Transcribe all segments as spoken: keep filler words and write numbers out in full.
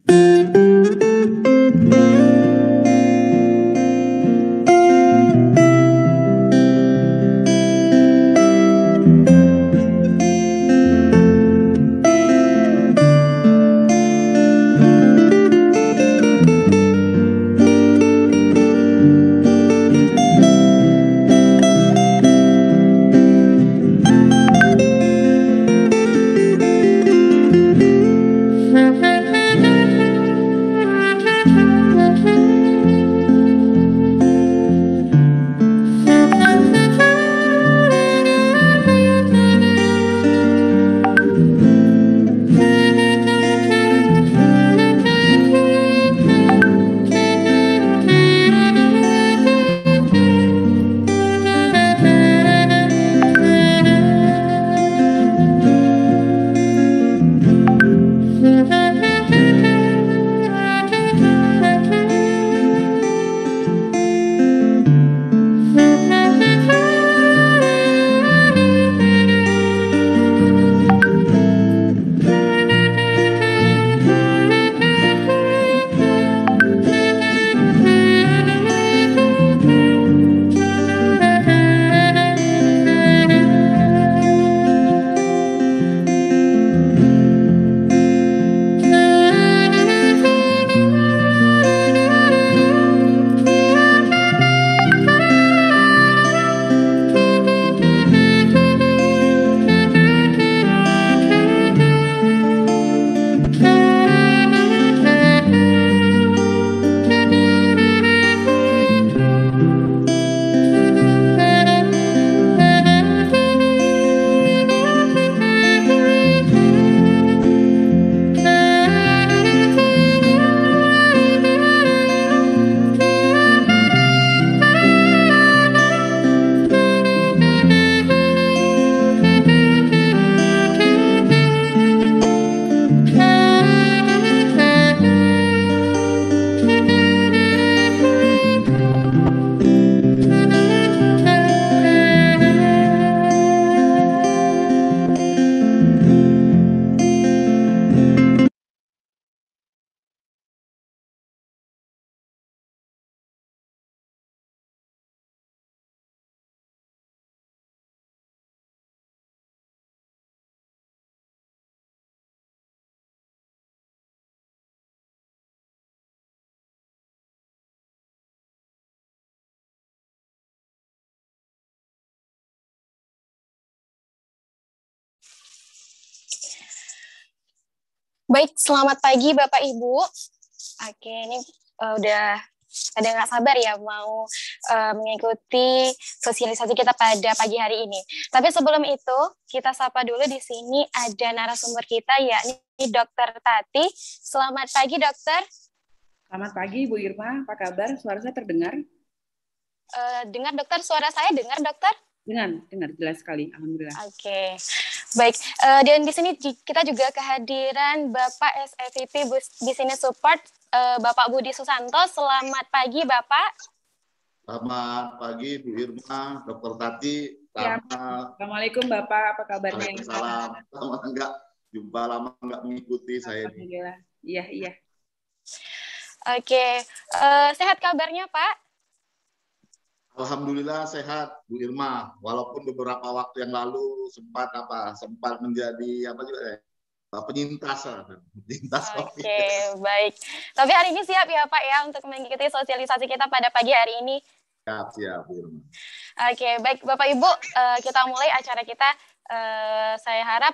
Baik, selamat pagi Bapak Ibu. Oke, ini uh, udah ada nggak sabar ya mau uh, mengikuti sosialisasi kita pada pagi hari ini. Tapi sebelum itu, kita sapa dulu di sini ada narasumber kita yakni Dokter Tati. Selamat pagi, Dokter. Selamat pagi, Bu Irma. Apa kabar? Suara saya terdengar? Uh, dengar, Dokter. Suara saya dengar, Dokter? Dengar, dengar jelas sekali. Alhamdulillah. Oke. Okay. Baik, uh, dan di sini kita juga kehadiran Bapak S E V P Business Support, uh, Bapak Budi Susanto. Selamat pagi, Bapak. Selamat pagi, Bu Irma, Dokter Tati. Ya. Assalamualaikum, Bapak. Apa kabarnya? Waalaikumsalam. Lama enggak jumpa, lama enggak mengikuti saya. Alhamdulillah. Iya, iya. Oke, okay. uh, sehat kabarnya, Pak? Alhamdulillah sehat, Bu Irma. Walaupun beberapa waktu yang lalu sempat apa sempat menjadi apa juga ya, penyintas, penyintas. Oke, okay, baik. Tapi hari ini siap ya Pak ya untuk mengikuti sosialisasi kita pada pagi hari ini. Siap, siap, Bu Irma. Oke, okay, baik Bapak Ibu, uh, kita mulai acara kita. Uh, saya harap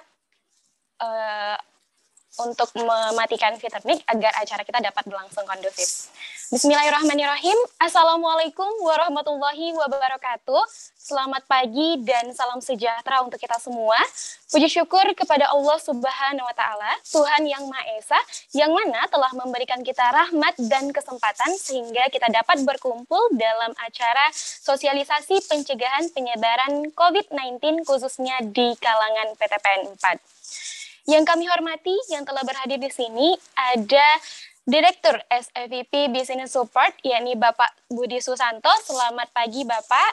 uh, untuk mematikan fitur mic agar acara kita dapat berlangsung kondusif. Bismillahirrahmanirrahim. Assalamualaikum warahmatullahi wabarakatuh. Selamat pagi dan salam sejahtera untuk kita semua. Puji syukur kepada Allah Subhanahu wa Ta'ala, Tuhan yang Maha Esa, yang mana telah memberikan kita rahmat dan kesempatan sehingga kita dapat berkumpul dalam acara sosialisasi pencegahan penyebaran covid sembilan belas khususnya di kalangan P T P N empat. Yang kami hormati, yang telah berhadir di sini ada Direktur S E V P Business Support, yakni Bapak Budi Susanto. Selamat pagi, Bapak.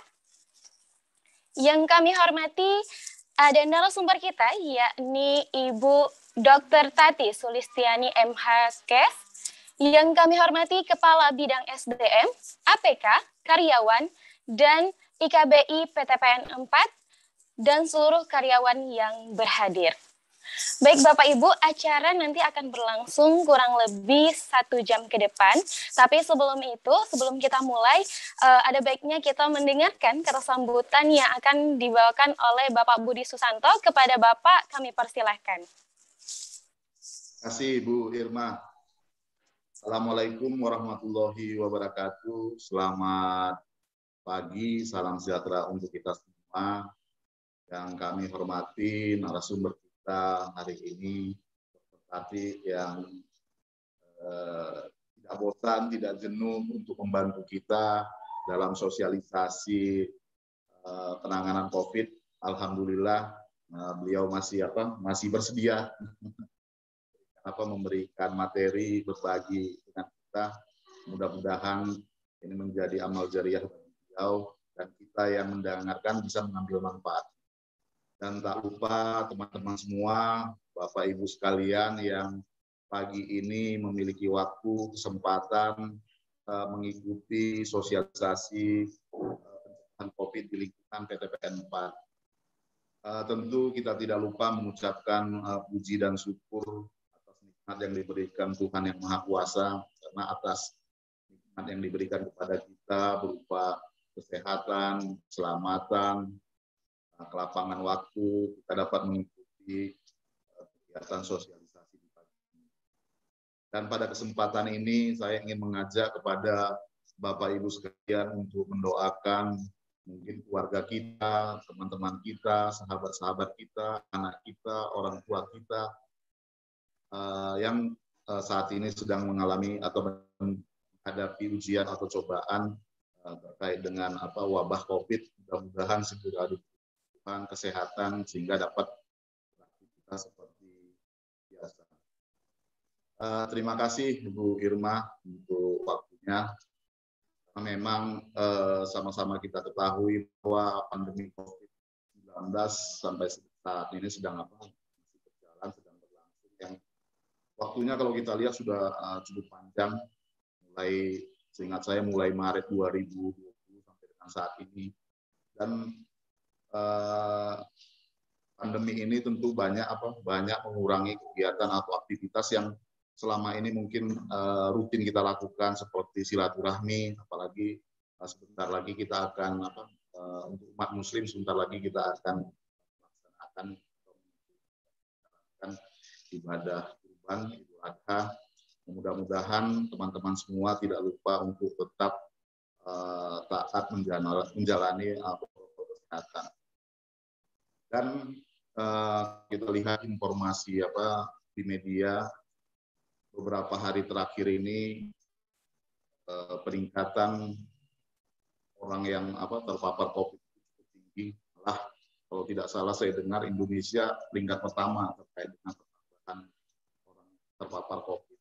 Yang kami hormati ada narasumber kita, yakni Ibu Dokter Tati Sulistiani M H Kes. Yang kami hormati Kepala Bidang S D M, A P K, karyawan, dan I K B I P T P N empat, dan seluruh karyawan yang berhadir. Baik Bapak Ibu, acara nanti akan berlangsung kurang lebih satu jam ke depan. Tapi sebelum itu, sebelum kita mulai, uh, ada baiknya kita mendengarkan kata sambutan yang akan dibawakan oleh Bapak Budi Susanto. Kepada Bapak, kami persilahkan. Terima kasih Bu Irma. Assalamualaikum warahmatullahi wabarakatuh. Selamat pagi, salam sejahtera untuk kita semua. Yang kami hormati narasumber kita hari ini, Tati yang eh, tidak bosan, tidak jenuh untuk membantu kita dalam sosialisasi eh, penanganan COVID. Alhamdulillah eh, beliau masih apa? Masih bersedia apa memberikan materi, berbagi dengan kita. Mudah-mudahan ini menjadi amal jariah bagi beliau dan kita yang mendengarkan bisa mengambil manfaat. Dan tak lupa teman-teman semua, Bapak Ibu sekalian yang pagi ini memiliki waktu, kesempatan uh, mengikuti sosialisasi pencegahan uh, COVID di lingkungan P T P N empat. Uh, tentu kita tidak lupa mengucapkan uh, puji dan syukur atas nikmat yang diberikan Tuhan Yang Maha Kuasa, karena atas nikmat yang diberikan kepada kita berupa kesehatan, keselamatan, kelapangan waktu, kita dapat mengikuti kegiatan sosialisasi di pagi ini. Dan pada kesempatan ini saya ingin mengajak kepada Bapak Ibu sekalian untuk mendoakan mungkin keluarga kita, teman-teman kita, sahabat-sahabat kita, anak kita, orang tua kita uh, yang uh, saat ini sedang mengalami atau menghadapi ujian atau cobaan uh, terkait dengan apa wabah COVID. Mudah-mudahan segera kesehatan sehingga dapat beraktivitas seperti biasa. Uh, terima kasih Bu Irma untuk waktunya. Memang uh, sama-sama kita ketahui bahwa pandemi COVID sembilan belas sampai saat ini sedang apa masih berjalan, sedang berlangsung. Yang waktunya kalau kita lihat sudah uh, cukup panjang, mulai seingat saya mulai Maret dua ribu dua puluh sampai dengan saat ini. Dan Uh, pandemi ini tentu banyak apa banyak mengurangi kegiatan atau aktivitas yang selama ini mungkin uh, rutin kita lakukan seperti silaturahmi, apalagi uh, sebentar lagi kita akan apa uh, untuk umat Muslim sebentar lagi kita akan melaksanakan ibadah Kurban Idul Adha. Mudah-mudahan teman-teman semua tidak lupa untuk tetap uh, taat menjalani, menjalani uh, protokol kesehatan. Dan uh, kita lihat informasi apa di media beberapa hari terakhir ini uh, peningkatan orang yang apa terpapar COVID cukup tinggi. Malah kalau tidak salah saya dengar Indonesia peringkat pertama terkait dengan penambahan orang terpapar COVID.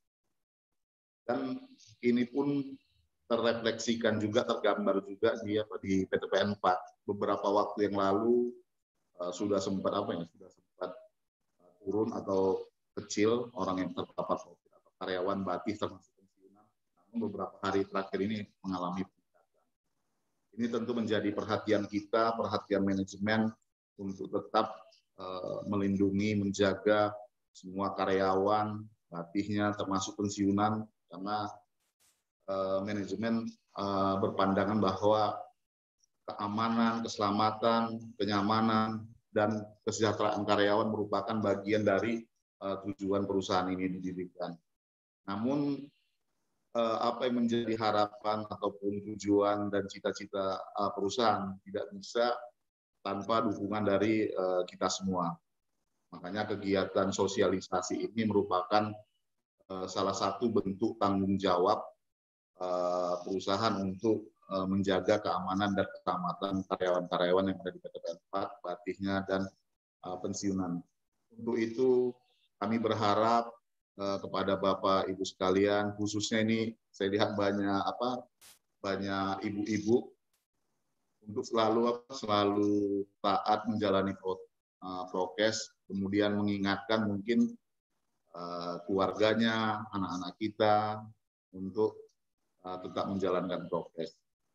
Dan ini pun terrefleksikan juga, tergambar juga di apa di P T P N empat. Beberapa waktu yang lalu Uh, sudah sempat apa ya sudah sempat uh, turun atau kecil orang yang terpapar COVID atau karyawan batis termasuk pensiunan. Namun beberapa hari terakhir ini mengalami peningkatan. Ini tentu menjadi perhatian kita, perhatian manajemen untuk tetap uh, melindungi, menjaga semua karyawan batihnya termasuk pensiunan, karena uh, manajemen uh, berpandangan bahwa keamanan, keselamatan, kenyamanan, dan kesejahteraan karyawan merupakan bagian dari uh, tujuan perusahaan ini didirikan. Namun uh, apa yang menjadi harapan ataupun tujuan dan cita-cita uh, perusahaan tidak bisa tanpa dukungan dari uh, kita semua. Makanya kegiatan sosialisasi ini merupakan uh, salah satu bentuk tanggung jawab uh, perusahaan untuk menjaga keamanan dan keselamatan karyawan-karyawan yang ada di P T P N empat, batihnya, dan uh, pensiunan. Untuk itu kami berharap uh, kepada Bapak Ibu sekalian, khususnya ini saya lihat banyak apa banyak ibu-ibu untuk selalu apa, selalu taat menjalani pro, uh, prokes, kemudian mengingatkan mungkin uh, keluarganya, anak-anak kita, untuk uh, tetap menjalankan prokes.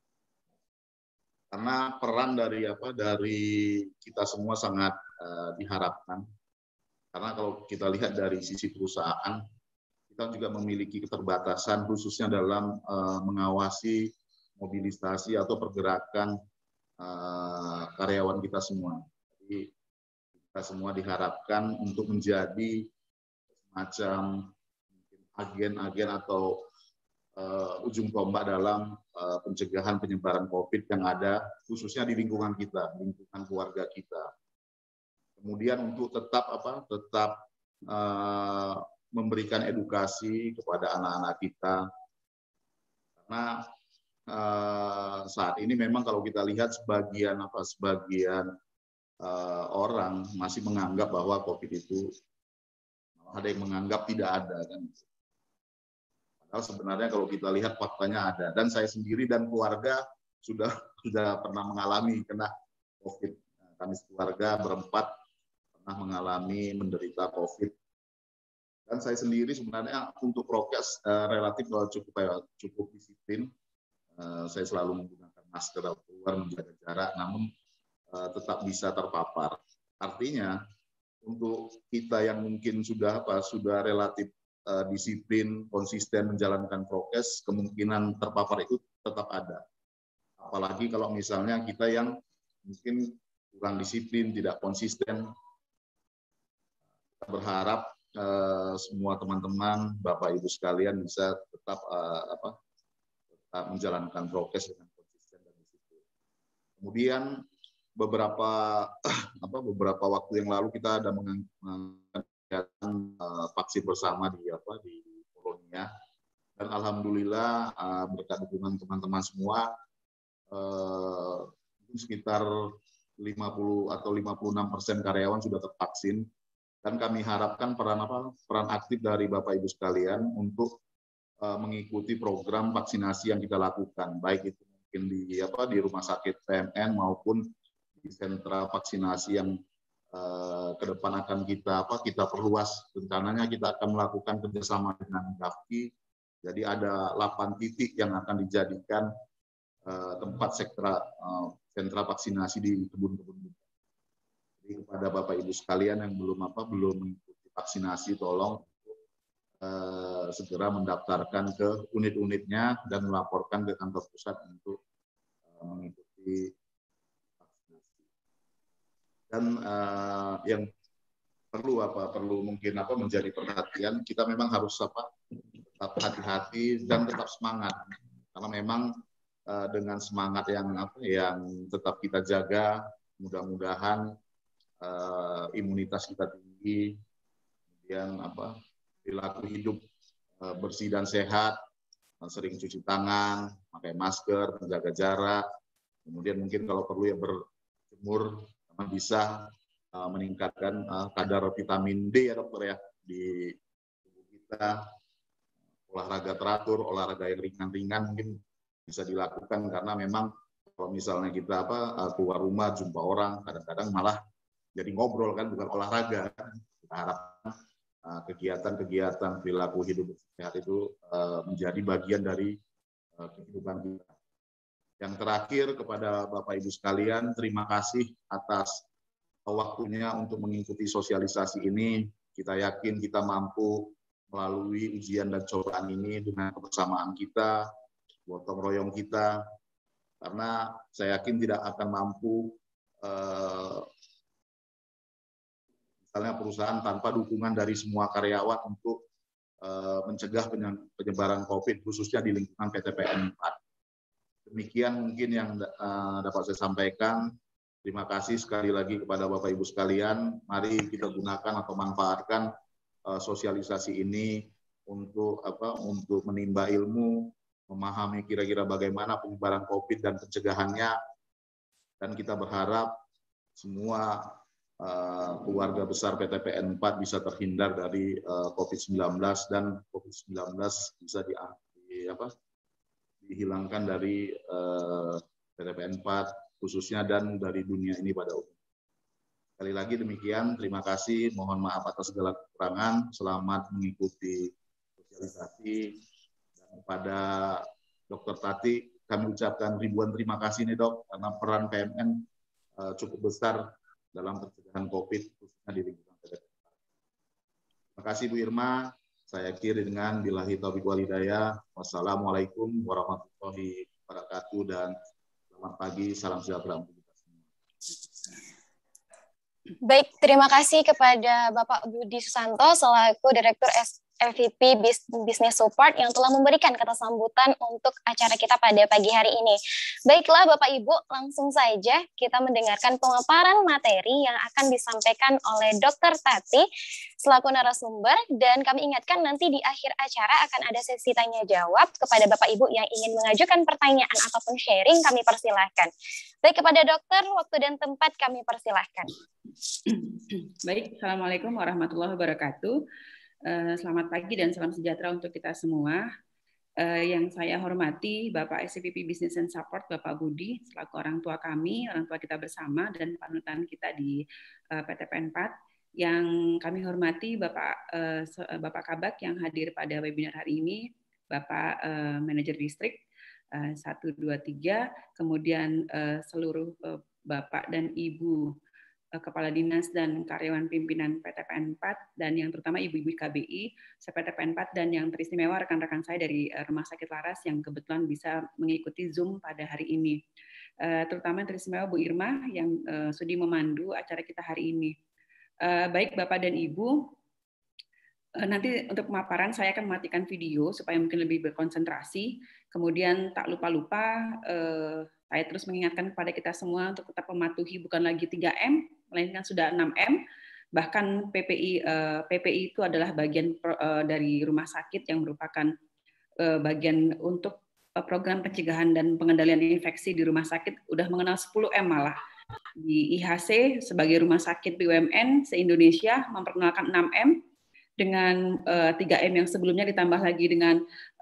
Karena peran dari apa dari kita semua sangat uh, diharapkan. Karena kalau kita lihat dari sisi perusahaan, kita juga memiliki keterbatasan khususnya dalam uh, mengawasi mobilisasi atau pergerakan uh, karyawan kita semua. Jadi kita semua diharapkan untuk menjadi semacam agen-agen atau uh, ujung tombak dalam uh, pencegahan penyebaran COVID yang ada khususnya di lingkungan kita, lingkungan keluarga kita. Kemudian untuk tetap apa? Tetap uh, memberikan edukasi kepada anak-anak kita, karena uh, saat ini memang kalau kita lihat sebagian apa sebagian uh, orang masih menganggap bahwa COVID itu, ada yang menganggap tidak ada kan. Padahal sebenarnya kalau kita lihat faktanya ada, dan saya sendiri dan keluarga sudah sudah pernah mengalami kena COVID. Kami keluarga berempat pernah mengalami menderita COVID. Dan saya sendiri sebenarnya untuk prokes uh, relatif uh, cukup uh, cukup disiplin. Uh, saya selalu menggunakan masker keluar, menjaga jarak, namun uh, tetap bisa terpapar. Artinya untuk kita yang mungkin sudah apa sudah relatif uh, disiplin, konsisten menjalankan prokes, kemungkinan terpapar itu tetap ada. Apalagi kalau misalnya kita yang mungkin kurang disiplin, tidak konsisten. Kita berharap uh, semua teman-teman, Bapak Ibu sekalian bisa tetap uh, apa tetap menjalankan prokes dengan konsisten dan disiplin. Kemudian beberapa apa beberapa waktu yang lalu kita ada mengadakan uh, vaksin bersama di apa di Polonia, dan alhamdulillah uh, berkat dukungan teman-teman semua uh, sekitar lima puluh atau lima puluh enam persen karyawan sudah tervaksin, dan kami harapkan peran apa peran aktif dari Bapak Ibu sekalian untuk uh, mengikuti program vaksinasi yang kita lakukan, baik itu mungkin di apa di rumah sakit P M N maupun di sentra vaksinasi yang uh, ke depan akan kita apa kita perluas. Rencananya kita akan melakukan kerjasama dengan Gapki. Jadi ada delapan titik yang akan dijadikan uh, tempat sentra uh, sentra vaksinasi di kebun-kebun. Jadi kepada Bapak Ibu sekalian yang belum apa belum mengikuti vaksinasi, tolong uh, segera mendaftarkan ke unit-unitnya dan melaporkan ke kantor pusat untuk uh, mengikuti. Dan uh, yang perlu apa perlu mungkin apa menjadi perhatian, kita memang harus apa tetap hati-hati dan tetap semangat, karena memang uh, dengan semangat yang apa yang tetap kita jaga, mudah-mudahan uh, imunitas kita tinggi, kemudian apa perilaku hidup uh, bersih dan sehat, uh, sering cuci tangan, pakai masker, menjaga jarak, kemudian mungkin kalau perlu ya berjemur, bisa uh, meningkatkan uh, kadar vitamin D ya dokter ya di tubuh kita. Olahraga teratur, olahraga yang ringan-ringan mungkin bisa dilakukan, karena memang kalau misalnya kita apa uh, keluar rumah jumpa orang, kadang-kadang malah jadi ngobrol kan, bukan olahraga. Kita harapkan uh, kegiatan-kegiatan perilaku hidup sehat itu uh, menjadi bagian dari uh, kehidupan kita. Yang terakhir, kepada Bapak Ibu sekalian, terima kasih atas waktunya untuk mengikuti sosialisasi ini. Kita yakin kita mampu melalui ujian dan cobaan ini dengan kebersamaan kita, gotong royong kita, karena saya yakin tidak akan mampu eh, misalnya perusahaan tanpa dukungan dari semua karyawan untuk eh, mencegah penyebaran COVID, khususnya di lingkungan P T P N empat. Demikian mungkin yang uh, dapat saya sampaikan. Terima kasih sekali lagi kepada Bapak Ibu sekalian. Mari kita gunakan atau manfaatkan uh, sosialisasi ini untuk apa? Untuk menimba ilmu, memahami kira-kira bagaimana penyebaran COVID dan pencegahannya. Dan kita berharap semua uh, keluarga besar P T P N empat bisa terhindar dari uh, COVID sembilan belas, dan COVID sembilan belas bisa di, di apa? dihilangkan dari uh, P T P N empat khususnya dan dari dunia ini pada umumnya. Sekali lagi demikian, terima kasih, mohon maaf atas segala kekurangan, selamat mengikuti sosialisasi, dan kepada Dokter Tati, kami ucapkan ribuan terima kasih nih dok, karena peran P M N uh, cukup besar dalam pencegahan COVID, khususnya di lingkungan P T P N. Terima kasih Bu Irma, saya akhiri dengan billahi taufiq wal hidayah. Wassalamualaikum warahmatullahi wabarakatuh dan selamat pagi, salam sejahtera untuk kita semua. Baik, terima kasih kepada Bapak Budi Susanto selaku Direktur M V P Business Support yang telah memberikan kata sambutan untuk acara kita pada pagi hari ini. Baiklah Bapak Ibu, langsung saja kita mendengarkan pemaparan materi yang akan disampaikan oleh Dokter Tati selaku narasumber, dan kami ingatkan nanti di akhir acara akan ada sesi tanya jawab. Kepada Bapak Ibu yang ingin mengajukan pertanyaan ataupun sharing, kami persilahkan. Baik, kepada dokter, waktu dan tempat kami persilahkan. Baik, Assalamualaikum warahmatullahi wabarakatuh. Selamat pagi dan salam sejahtera untuk kita semua. Yang saya hormati Bapak S V P Business and Support, Bapak Budi, selaku orang tua kami, orang tua kita bersama, dan panutan kita di P T P N empat. Yang kami hormati Bapak Bapak Kabak yang hadir pada webinar hari ini, Bapak Manajer Distrik satu, dua, tiga, kemudian seluruh Bapak dan Ibu Kepala Dinas dan karyawan pimpinan P T P N empat, dan yang terutama ibu-ibu K B I, P T P N empat, dan yang teristimewa rekan-rekan saya dari Rumah Sakit Laras yang kebetulan bisa mengikuti Zoom pada hari ini. Terutama yang teristimewa Bu Irma yang sudi memandu acara kita hari ini. Baik Bapak dan Ibu, nanti untuk pemaparan saya akan mematikan video supaya mungkin lebih berkonsentrasi. Kemudian tak lupa-lupa saya terus mengingatkan kepada kita semua untuk tetap mematuhi bukan lagi tiga M, melainkan sudah enam M. Bahkan P P I P P I itu adalah bagian dari rumah sakit yang merupakan bagian untuk program pencegahan dan pengendalian infeksi di rumah sakit, udah mengenal sepuluh M malah. Di I H C sebagai rumah sakit B U M N se-Indonesia memperkenalkan enam M dengan tiga M yang sebelumnya, ditambah lagi dengan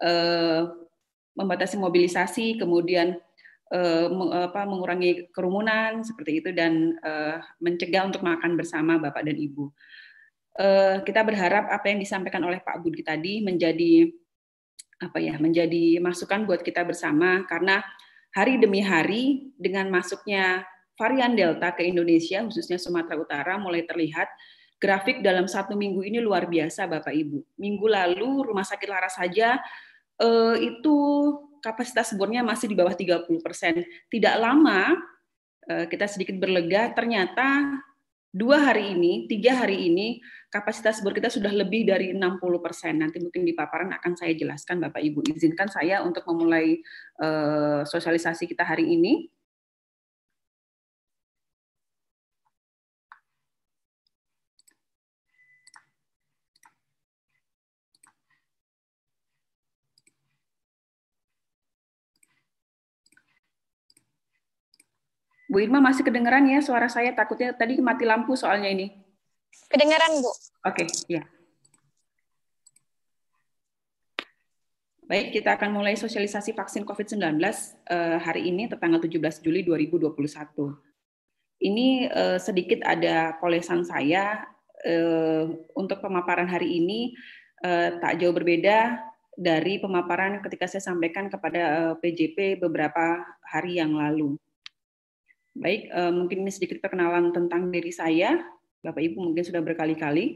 membatasi mobilisasi, kemudian Uh, apa, mengurangi kerumunan seperti itu, dan uh, mencegah untuk makan bersama Bapak dan Ibu. Uh, kita berharap apa yang disampaikan oleh Pak Budi tadi menjadi apa ya, menjadi masukan buat kita bersama, karena hari demi hari dengan masuknya varian Delta ke Indonesia, khususnya Sumatera Utara, mulai terlihat grafik dalam satu minggu ini luar biasa Bapak Ibu. Minggu lalu Rumah Sakit Laras saja uh, itu kapasitas bornya masih di bawah tiga puluh persen. Tidak lama kita sedikit berlega, ternyata dua hari ini, tiga hari ini, kapasitas bor kita sudah lebih dari enam puluh persen. Nanti mungkin di paparan akan saya jelaskan Bapak Ibu. Izinkan saya untuk memulai uh, sosialisasi kita hari ini. Bu Irma masih kedengeran ya suara saya? Takutnya tadi mati lampu soalnya ini. Kedengeran, Bu. Oke, ya. Baik, kita akan mulai sosialisasi vaksin COVID sembilan belas uh, hari ini, tanggal tujuh belas Juli dua ribu dua puluh satu. Ini uh, sedikit ada polesan saya uh, untuk pemaparan hari ini, uh, tak jauh berbeda dari pemaparan ketika saya sampaikan kepada uh, P J P beberapa hari yang lalu. Baik, uh, mungkin ini sedikit perkenalan tentang diri saya. Bapak Ibu mungkin sudah berkali-kali.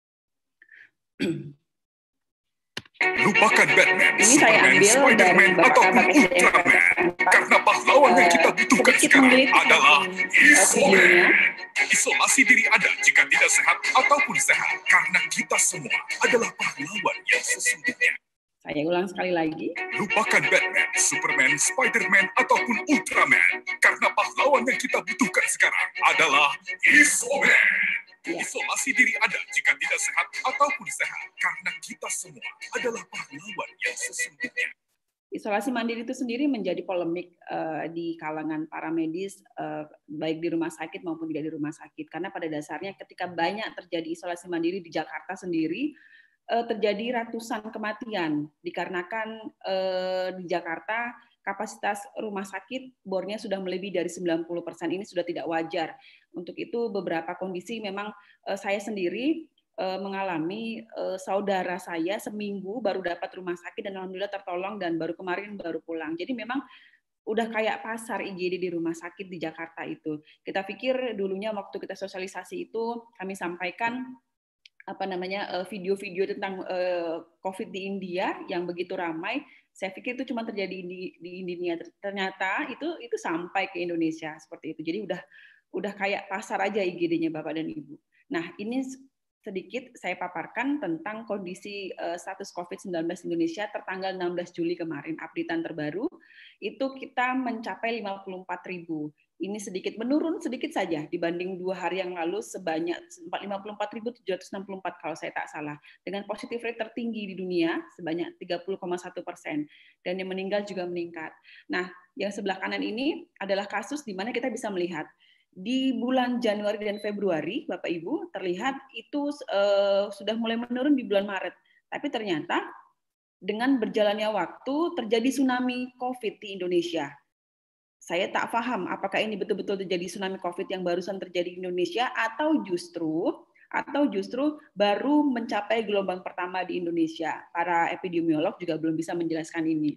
Lupakan Batman, ini saya ambil Spider-Man, dari Bapak ataupun Kabak S D M Ultraman, karena pahlawan yang kita butuhkan sekarang adalah isoman. Isolasi diri Anda jika tidak sehat ataupun sehat, karena kita semua adalah pahlawan yang sesungguhnya. Saya ulang sekali lagi. Lupakan Batman, Superman, Spider-Man, ataupun Ultraman, karena pahlawan yang kita butuhkan sekarang adalah isoman. Ya. Isolasi diri Anda jika tidak sehat ataupun sehat, karena kita semua adalah pahlawan yang sesungguhnya. Isolasi mandiri itu sendiri menjadi polemik uh, di kalangan para medis, uh, baik di rumah sakit maupun tidak di rumah sakit. Karena pada dasarnya ketika banyak terjadi isolasi mandiri di Jakarta sendiri, uh, terjadi ratusan kematian dikarenakan uh, di Jakarta kapasitas rumah sakit bornya sudah melebihi dari sembilan puluh persen. Ini sudah tidak wajar. Untuk itu beberapa kondisi memang uh, saya sendiri mengalami saudara saya seminggu baru dapat rumah sakit dan alhamdulillah tertolong dan baru kemarin baru pulang. Jadi memang udah kayak pasar I G D di rumah sakit di Jakarta itu. Kita pikir dulunya waktu kita sosialisasi itu kami sampaikan apa namanya video-video tentang COVID di India yang begitu ramai. Saya pikir itu cuma terjadi di, di India. Ternyata itu itu sampai ke Indonesia seperti itu. Jadi udah udah kayak pasar aja I G D-nya Bapak dan Ibu. Nah ini sedikit saya paparkan tentang kondisi uh, status COVID sembilan belas Indonesia tertanggal enam belas Juli kemarin, updatean terbaru, itu kita mencapai lima puluh empat ribu. Ini sedikit menurun sedikit saja dibanding dua hari yang lalu sebanyak lima puluh empat ribu tujuh ratus enam puluh empat kalau saya tak salah. Dengan positif rate tertinggi di dunia sebanyak tiga puluh koma satu persen. Dan yang meninggal juga meningkat. Nah, yang sebelah kanan ini adalah kasus di mana kita bisa melihat di bulan Januari dan Februari, Bapak Ibu, terlihat itu uh, sudah mulai menurun di bulan Maret. Tapi ternyata dengan berjalannya waktu terjadi tsunami COVID di Indonesia. Saya tak paham apakah ini betul-betul terjadi tsunami COVID yang barusan terjadi di Indonesia atau justru atau justru baru mencapai gelombang pertama di Indonesia. Para epidemiolog juga belum bisa menjelaskan ini.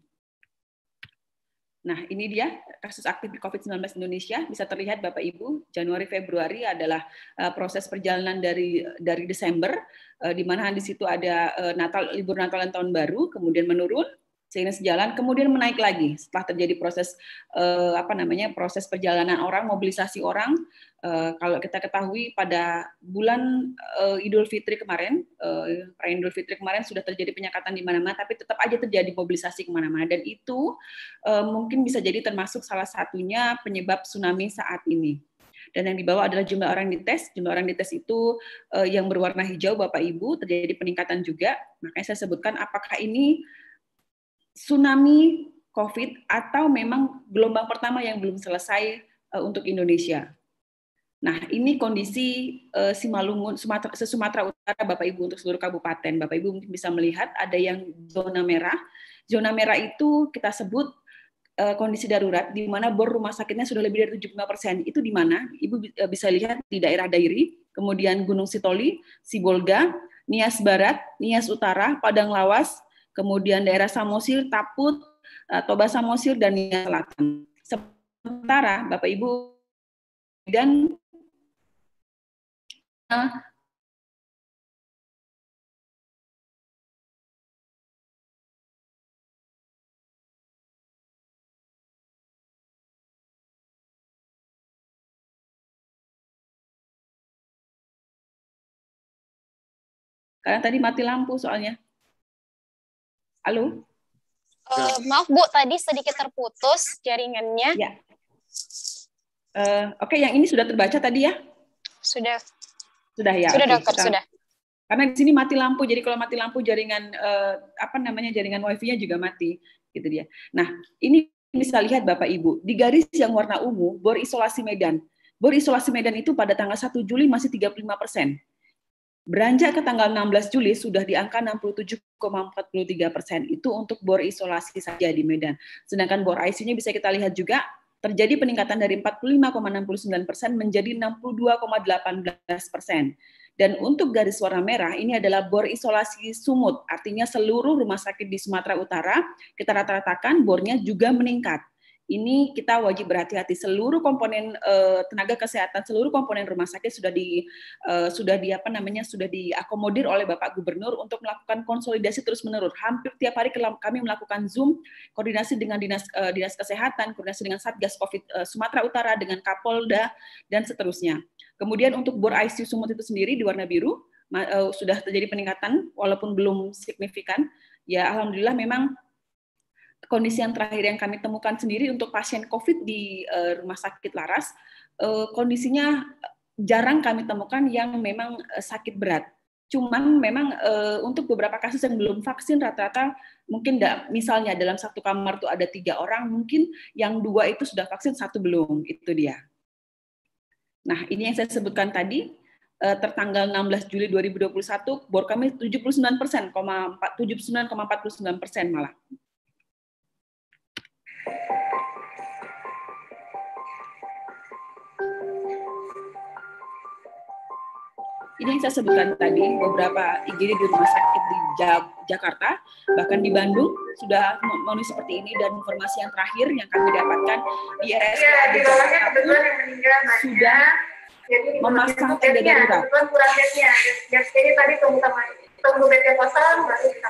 Nah, ini dia kasus aktif di COVID sembilan belas Indonesia. Bisa terlihat Bapak Ibu, Januari Februari adalah uh, proses perjalanan dari dari Desember, uh, di mana di situ ada uh, Natal, libur Natal dan Tahun Baru, kemudian menurun sehingga sejalan, kemudian menaik lagi setelah terjadi proses uh, apa namanya proses perjalanan orang, mobilisasi orang. Uh, kalau kita ketahui pada bulan uh, Idul Fitri kemarin, uh, perayaan Idul Fitri kemarin sudah terjadi penyekatan di mana-mana, tapi tetap aja terjadi mobilisasi kemana-mana, dan itu uh, mungkin bisa jadi termasuk salah satunya penyebab tsunami saat ini. Dan yang dibawa adalah jumlah orang dites. Jumlah orang dites itu uh, yang berwarna hijau, Bapak Ibu, terjadi peningkatan juga. Makanya saya sebutkan apakah ini tsunami COVID atau memang gelombang pertama yang belum selesai uh, untuk Indonesia. Nah, ini kondisi uh, Simalungun, Sumatera, se-Sumatera Utara, Bapak Ibu, untuk seluruh kabupaten. Bapak Ibu mungkin bisa melihat ada yang zona merah. Zona merah itu kita sebut uh, kondisi darurat, di mana bor rumah sakitnya sudah lebih dari tujuh puluh lima persen. Itu di mana? Ibu uh, bisa lihat di daerah Dairi, kemudian Gunung Sitoli, Sibolga, Nias Barat, Nias Utara, Padang Lawas, kemudian daerah Samosir, Taput, Toba Samosir, dan Nias Selatan. Sementara Bapak Ibu dan karena tadi mati lampu soalnya. Halo? Uh, maaf Bu, tadi sedikit terputus jaringannya. Ya. Uh, Oke, okay, yang ini sudah terbaca tadi ya? Sudah. Sudah ya. Sudah okay, dokter, kita, sudah. Karena di sini mati lampu, jadi kalau mati lampu jaringan uh, apa namanya jaringan wifi-nya juga mati, gitu dia. Nah, ini bisa lihat Bapak Ibu di garis yang warna ungu, bor isolasi Medan. Bor isolasi Medan itu pada tanggal satu Juli masih tiga puluh lima persen. Beranjak ke tanggal enam belas Juli sudah di angka enam puluh tujuh koma empat tiga persen. Itu untuk bor isolasi saja di Medan. Sedangkan bor I C U-nya bisa kita lihat juga terjadi peningkatan dari empat puluh lima koma enam sembilan persen menjadi enam puluh dua koma delapan persen. Dan untuk garis warna merah ini adalah bor isolasi sumut, artinya seluruh rumah sakit di Sumatera Utara kita rata-ratakan bornya juga meningkat. Ini kita wajib berhati-hati, seluruh komponen uh, tenaga kesehatan, seluruh komponen rumah sakit sudah di uh, sudah di apa namanya sudah diakomodir oleh Bapak Gubernur untuk melakukan konsolidasi terus-menerus. Hampir tiap hari kami melakukan Zoom koordinasi dengan dinas uh, dinas kesehatan, koordinasi dengan Satgas Covid uh, Sumatera Utara, dengan Kapolda dan seterusnya. Kemudian untuk bor I C U sumut itu sendiri di warna biru uh, sudah terjadi peningkatan walaupun belum signifikan. Ya alhamdulillah memang kondisi yang terakhir yang kami temukan sendiri untuk pasien COVID di uh, Rumah Sakit Laras, uh, kondisinya jarang kami temukan yang memang uh, sakit berat. Cuman memang uh, untuk beberapa kasus yang belum vaksin rata-rata mungkin da, misalnya dalam satu kamar tuh ada tiga orang, mungkin yang dua itu sudah vaksin, satu belum, itu dia. Nah ini yang saya sebutkan tadi, uh, tertanggal enam belas Juli dua ribu dua puluh satu, bor kami tujuh puluh sembilan persen, tujuh puluh sembilan koma empat puluh sembilan persen malah. Ini yang saya sebutkan tadi, beberapa I G D di rumah sakit di Jakarta, bahkan di Bandung sudah memenuhi seperti ini, dan informasi yang terakhir yang kami dapatkan di R S P A di Jakarta pun sudah memasang tenda darurat. Kebetulan kurang bednya, jadi tadi tunggu sama tunggu bednya kosong baru kita.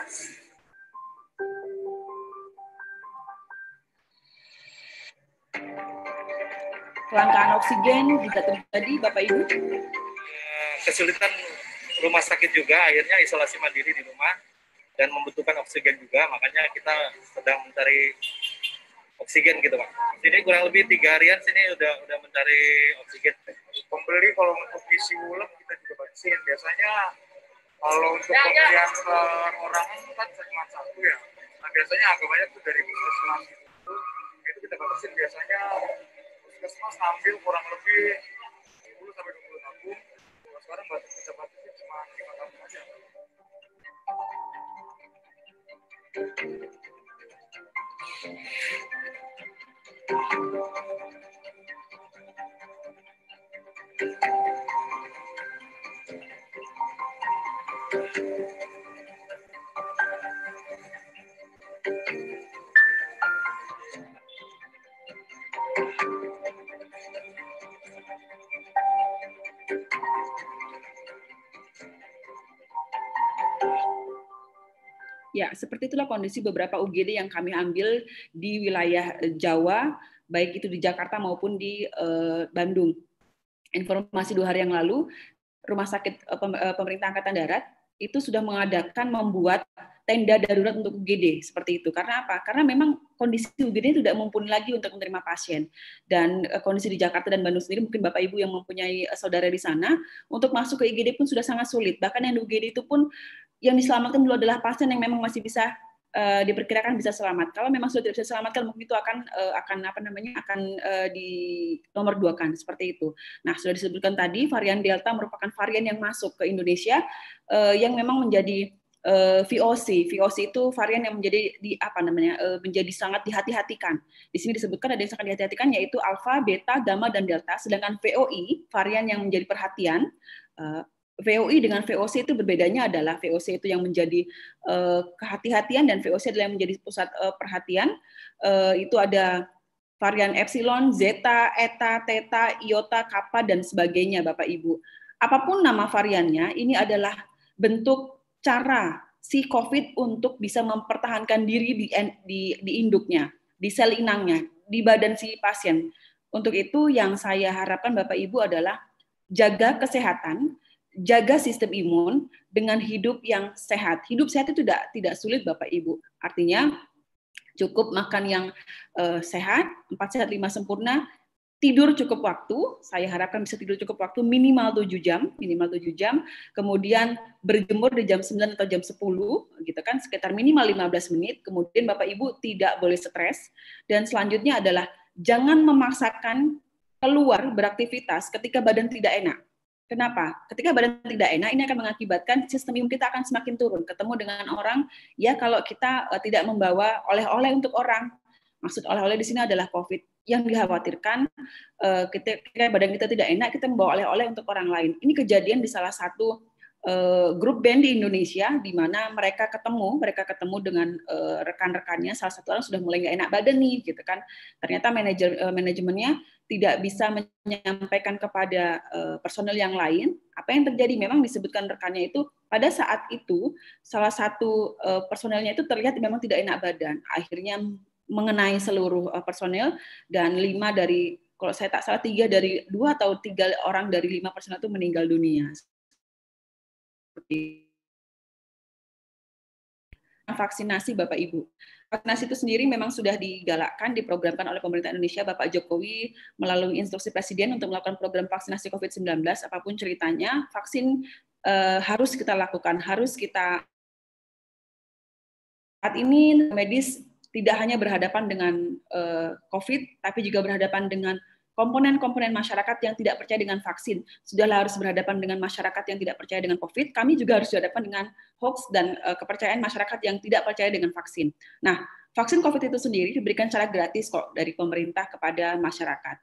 Kelangkaan oksigen juga terjadi, Bapak Ibu. Kesulitan rumah sakit juga, akhirnya isolasi mandiri di rumah dan membutuhkan oksigen juga, makanya kita sedang mencari oksigen gitu Pak. Sini kurang lebih tiga harian sini udah udah mencari oksigen. Pembeli kalau untuk isi ulang kita juga batasin. Biasanya kalau untuk pembelian per orang kan cuma satu ya. Nah biasanya agak banyak tuh dari puskesmas itu, itu kita batasin biasanya puskesmas ambil kurang lebih sepuluh sampai dua puluh tabung. Sekarang batas kita batasin cuma lima tabung aja. Ya, seperti itulah kondisi beberapa U G D yang kami ambil di wilayah Jawa, baik itu di Jakarta maupun di uh, Bandung. Informasi dua hari yang lalu, Rumah Sakit uh, Pemerintah Angkatan Darat itu sudah mengadakan membuat tenda darurat untuk U G D seperti itu. Karena apa? Karena memang kondisi U G D tidak mumpuni lagi untuk menerima pasien. Dan uh, kondisi di Jakarta dan Bandung sendiri, mungkin Bapak Ibu yang mempunyai uh, saudara di sana, untuk masuk ke I G D pun sudah sangat sulit. Bahkan yang di U G D itu pun yang diselamatkan dulu adalah pasien yang memang masih bisa uh, diperkirakan bisa selamat. Kalau memang sudah tidak bisa selamatkan, mungkin itu akan uh, akan apa namanya akan uh, di nomor dua kan seperti itu. Nah, sudah disebutkan tadi varian Delta merupakan varian yang masuk ke Indonesia uh, yang memang menjadi uh, V O C. V O C itu varian yang menjadi di apa namanya uh, menjadi sangat dihati-hatikan. Di sini disebutkan ada yang sangat dihati-hatikan yaitu alfa, beta, gamma dan delta. Sedangkan V O I varian yang menjadi perhatian. Uh, V O I dengan V O C itu berbedanya adalah V O C itu yang menjadi uh, kehati-hatian dan V O C adalah yang menjadi pusat uh, perhatian. Uh, itu ada varian epsilon, zeta, eta, theta, iota, kappa dan sebagainya, Bapak Ibu. Apapun nama variannya, ini adalah bentuk cara si COVID untuk bisa mempertahankan diri di, di, di induknya, di sel inangnya, di badan si pasien. Untuk itu yang saya harapkan Bapak Ibu adalah jaga kesehatan, jaga sistem imun dengan hidup yang sehat. Hidup sehat itu tidak tidak sulit Bapak Ibu. Artinya cukup makan yang uh, sehat, empat sehat lima sempurna, tidur cukup waktu. Saya harapkan bisa tidur cukup waktu minimal tujuh jam, minimal tujuh jam. Kemudian berjemur di jam sembilan atau jam sepuluh gitu kan, sekitar minimal lima belas menit. Kemudian Bapak Ibu tidak boleh stres, dan selanjutnya adalah jangan memaksakan keluar beraktivitas ketika badan tidak enak. Kenapa? Ketika badan tidak enak, ini akan mengakibatkan sistem imun kita akan semakin turun. Ketemu dengan orang, ya kalau kita uh, tidak membawa oleh-oleh untuk orang, maksud oleh-oleh di sini adalah COVID. Yang dikhawatirkan uh, ketika badan kita tidak enak, kita membawa oleh-oleh untuk orang lain. Ini kejadian di salah satu uh, grup band di Indonesia, di mana mereka ketemu, mereka ketemu dengan uh, rekan-rekannya. Salah satu orang sudah mulai nggak enak badan nih, gitu kan? Ternyata manajer uh, manajemennya tidak bisa menyampaikan kepada uh, personel yang lain apa yang terjadi. Memang disebutkan rekannya itu pada saat itu salah satu uh, personelnya itu terlihat memang tidak enak badan. Akhirnya mengenai seluruh uh, personel, dan lima dari, kalau saya tak salah tiga dari dua atau tiga orang dari lima personel itu meninggal dunia. Seperti vaksinasi Bapak Ibu. Vaksinasi itu sendiri memang sudah digalakkan, diprogramkan oleh pemerintah Indonesia, Bapak Jokowi melalui instruksi Presiden untuk melakukan program vaksinasi COVID sembilan belas. Apapun ceritanya, vaksin eh, harus kita lakukan, harus kita. Saat ini medis tidak hanya berhadapan dengan eh, COVID, tapi juga berhadapan dengan komponen-komponen masyarakat yang tidak percaya dengan vaksin. Sudahlah harus berhadapan dengan masyarakat yang tidak percaya dengan COVID, kami juga harus berhadapan dengan hoax dan uh, kepercayaan masyarakat yang tidak percaya dengan vaksin. Nah, vaksin COVID itu sendiri diberikan secara gratis kok dari pemerintah kepada masyarakat.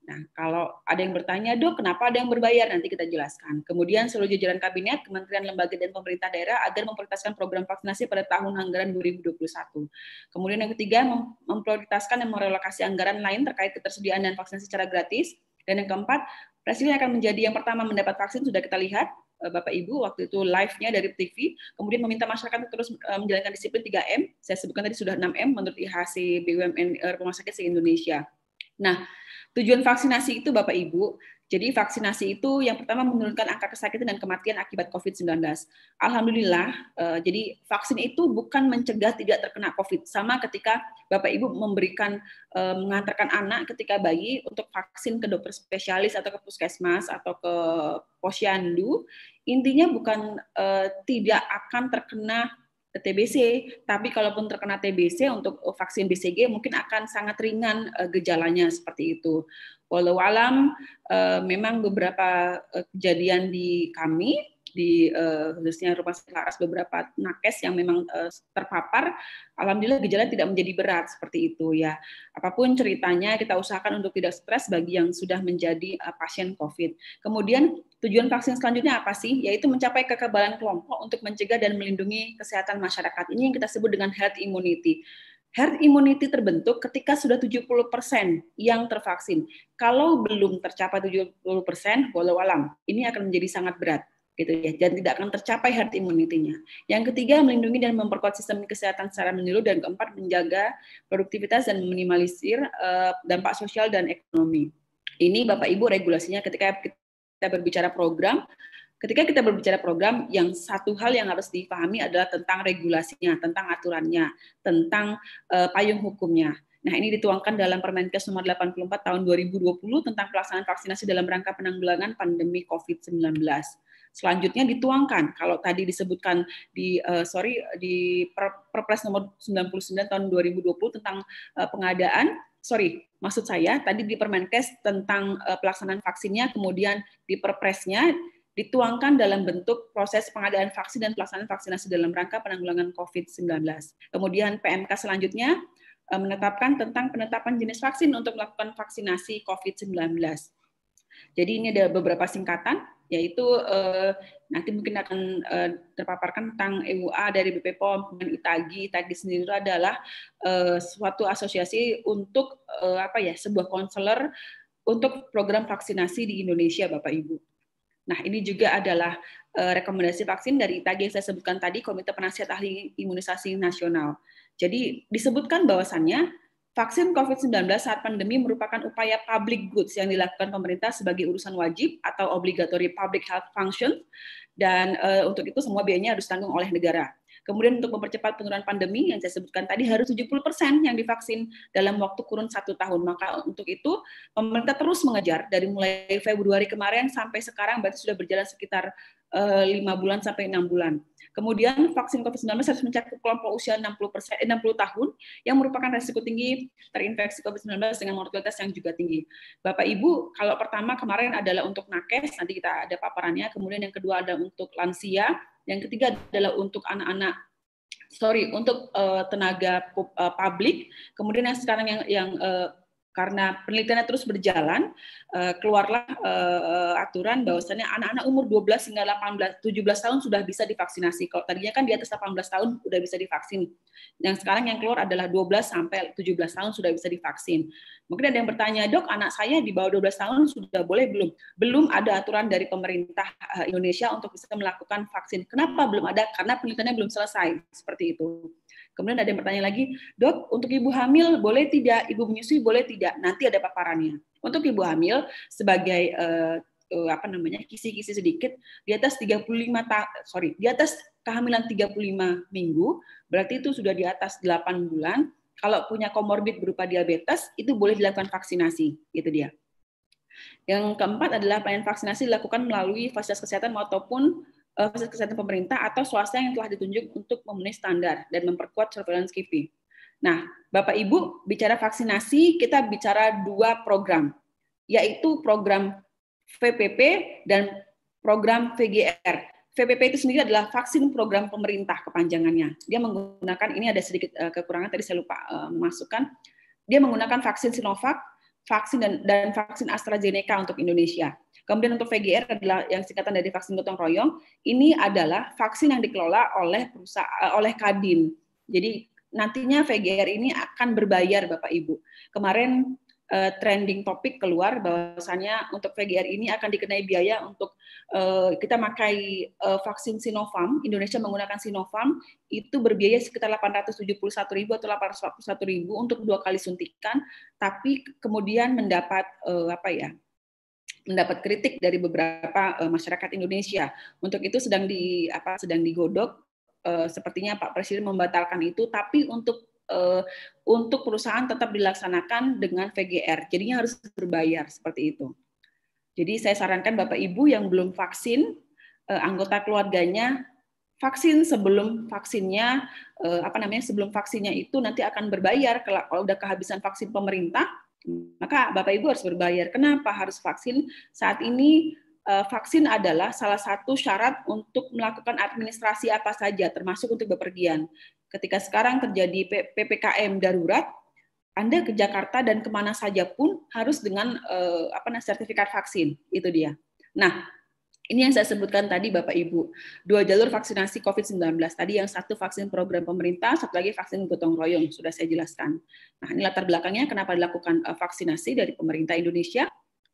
Nah, kalau ada yang bertanya, Dok, kenapa ada yang berbayar? Nanti kita jelaskan. Kemudian seluruh jajaran kabinet, kementerian, lembaga, dan pemerintah daerah agar memprioritaskan program vaksinasi pada tahun anggaran dua ribu dua puluh satu. Kemudian yang ketiga, memprioritaskan dan merelokasi anggaran lain terkait ketersediaan dan vaksinasi secara gratis. Dan yang keempat, Presiden akan menjadi yang pertama mendapat vaksin, sudah kita lihat, Bapak Ibu, waktu itu live-nya dari T V, kemudian meminta masyarakat terus menjalankan disiplin tiga M, saya sebutkan tadi sudah enam M menurut I H C B U M N Rumah Sakit se-Indonesia. Nah, tujuan vaksinasi itu Bapak Ibu, jadi vaksinasi itu yang pertama menurunkan angka kesakitan dan kematian akibat covid sembilan belas. Alhamdulillah, eh, jadi vaksin itu bukan mencegah tidak terkena COVID. Sama ketika Bapak Ibu memberikan, eh, mengantarkan anak ketika bayi untuk vaksin ke dokter spesialis atau ke puskesmas atau ke posyandu, intinya bukan eh, tidak akan terkena T B C, tapi kalaupun terkena T B C untuk vaksin B C G mungkin akan sangat ringan uh, gejalanya seperti itu. Walau alam, uh, memang beberapa uh, kejadian di kami, di uh, khususnya Rumah Sakit Laras, beberapa nakes yang memang uh, terpapar, alhamdulillah gejala tidak menjadi berat seperti itu ya. Apapun ceritanya, kita usahakan untuk tidak stres bagi yang sudah menjadi uh, pasien COVID. Kemudian tujuan vaksin selanjutnya apa sih? Yaitu mencapai kekebalan kelompok untuk mencegah dan melindungi kesehatan masyarakat. Ini yang kita sebut dengan herd immunity. Herd immunity terbentuk ketika sudah tujuh puluh persen yang tervaksin. Kalau belum tercapai tujuh puluh persen, walau alam, ini akan menjadi sangat berat, gitu ya, dan tidak akan tercapai herd immunity-nya. Yang ketiga, melindungi dan memperkuat sistem kesehatan secara menyeluruh, dan keempat, menjaga produktivitas dan meminimalisir uh, dampak sosial dan ekonomi. Ini Bapak Ibu regulasinya ketika kita berbicara program. Ketika kita berbicara program, yang satu hal yang harus dipahami adalah tentang regulasinya, tentang aturannya, tentang uh, payung hukumnya. Nah, ini dituangkan dalam Permenkes nomor delapan puluh empat tahun dua ribu dua puluh tentang pelaksanaan vaksinasi dalam rangka penanggulangan pandemi covid sembilan belas. Selanjutnya dituangkan, kalau tadi disebutkan di uh, sorry di Perpres nomor sembilan puluh sembilan tahun dua ribu dua puluh tentang uh, pengadaan, sorry, maksud saya tadi di Permenkes tentang uh, pelaksanaan vaksinnya, kemudian di Perpresnya dituangkan dalam bentuk proses pengadaan vaksin dan pelaksanaan vaksinasi dalam rangka penanggulangan covid sembilan belas. Kemudian P M K selanjutnya uh, menetapkan tentang penetapan jenis vaksin untuk melakukan vaksinasi covid sembilan belas. Jadi ini ada beberapa singkatan, yaitu eh, nanti mungkin akan eh, terpaparkan tentang E U A dari B P P O M, kemudian ITAGI. ITAGI sendiri itu adalah eh, suatu asosiasi untuk eh, apa ya, sebuah konselor untuk program vaksinasi di Indonesia, Bapak Ibu. Nah, ini juga adalah eh, rekomendasi vaksin dari ITAGI yang saya sebutkan tadi, Komite Penasihat Ahli Imunisasi Nasional. Jadi disebutkan bahwasannya vaksin covid sembilan belas saat pandemi merupakan upaya public goods yang dilakukan pemerintah sebagai urusan wajib atau obligatory public health function, dan uh, untuk itu semua biayanya harus ditanggung oleh negara. Kemudian untuk mempercepat penurunan pandemi yang saya sebutkan tadi harus tujuh puluh persen yang divaksin dalam waktu kurun satu tahun. Maka untuk itu pemerintah terus mengejar dari mulai Februari kemarin sampai sekarang, berarti sudah berjalan sekitar lima bulan sampai enam bulan. Kemudian vaksin covid sembilan belas harus mencakup kelompok usia enam puluh persen, enam puluh tahun yang merupakan risiko tinggi terinfeksi covid sembilan belas dengan mortalitas yang juga tinggi. Bapak Ibu, kalau pertama kemarin adalah untuk nakes, nanti kita ada paparannya. Kemudian yang kedua ada untuk lansia, yang ketiga adalah untuk anak-anak, sorry, untuk uh, tenaga uh, publik. Kemudian yang sekarang yang yang uh, karena penelitiannya terus berjalan, uh, keluarlah uh, aturan bahwasannya anak-anak umur dua belas hingga delapan belas, tujuh belas tahun sudah bisa divaksinasi. Kalau tadinya kan di atas delapan belas tahun sudah bisa divaksin. Yang sekarang yang keluar adalah dua belas sampai tujuh belas tahun sudah bisa divaksin. Mungkin ada yang bertanya, Dok, anak saya di bawah dua belas tahun sudah boleh belum? Belum ada aturan dari pemerintah Indonesia untuk bisa melakukan vaksin. Kenapa belum ada? Karena penelitiannya belum selesai, seperti itu. Kemudian ada yang bertanya lagi, Dok, untuk ibu hamil boleh tidak? Ibu menyusui boleh tidak? Nanti ada paparannya. Untuk ibu hamil sebagai uh, uh, apa namanya kisi-kisi sedikit di atas tiga puluh lima ta sorry di atas kehamilan tiga puluh lima minggu, berarti itu sudah di atas delapan bulan. Kalau punya komorbid berupa diabetes, itu boleh dilakukan vaksinasi, gitu dia. Yang keempat adalah pelayanan vaksinasi dilakukan melalui fasilitas kesehatan maupun fasilitas kesehatan pemerintah atau swasta yang telah ditunjuk untuk memenuhi standar dan memperkuat surveillance K P I. Nah, Bapak Ibu, bicara vaksinasi, kita bicara dua program, yaitu program V P P dan program V G R. V P P itu sendiri adalah vaksin program pemerintah kepanjangannya. Dia menggunakan, ini ada sedikit uh, kekurangan, tadi saya lupa uh, memasukkan, dia menggunakan vaksin Sinovac, vaksin dan, dan vaksin AstraZeneca untuk Indonesia. Kemudian untuk V G R adalah yang singkatan dari vaksin gotong royong. Ini adalah vaksin yang dikelola oleh perusahaan, oleh Kadin. Jadi nantinya V G R ini akan berbayar Bapak Ibu. Kemarin uh, trending topik keluar bahwasannya untuk V G R ini akan dikenai biaya untuk uh, kita pakai uh, vaksin Sinovac. Indonesia menggunakan Sinovac itu berbiaya sekitar delapan ratus tujuh puluh satu ribu atau delapan ratus empat puluh satu ribu untuk dua kali suntikan, tapi kemudian mendapat uh, apa ya? mendapat kritik dari beberapa uh, masyarakat Indonesia. Untuk itu sedang di apa sedang digodok. Uh, sepertinya Pak Presiden membatalkan itu, tapi untuk uh, untuk perusahaan tetap dilaksanakan dengan V G R. Jadinya harus berbayar seperti itu. Jadi saya sarankan Bapak Ibu yang belum vaksin, uh, anggota keluarganya vaksin sebelum vaksinnya uh, apa namanya sebelum vaksinnya itu nanti akan berbayar. Kalau udah kehabisan vaksin pemerintah, maka Bapak Ibu harus berbayar. Kenapa harus vaksin? Saat ini vaksin adalah salah satu syarat untuk melakukan administrasi apa saja, termasuk untuk bepergian. Ketika sekarang terjadi P P K M darurat, Anda ke Jakarta dan kemana saja pun harus dengan apa namanya sertifikat vaksin. Itu dia. Nah, ini yang saya sebutkan tadi Bapak Ibu, dua jalur vaksinasi COVID sembilan belas. Tadi yang satu vaksin program pemerintah, satu lagi vaksin gotong royong, sudah saya jelaskan. Nah, ini latar belakangnya kenapa dilakukan vaksinasi dari pemerintah Indonesia.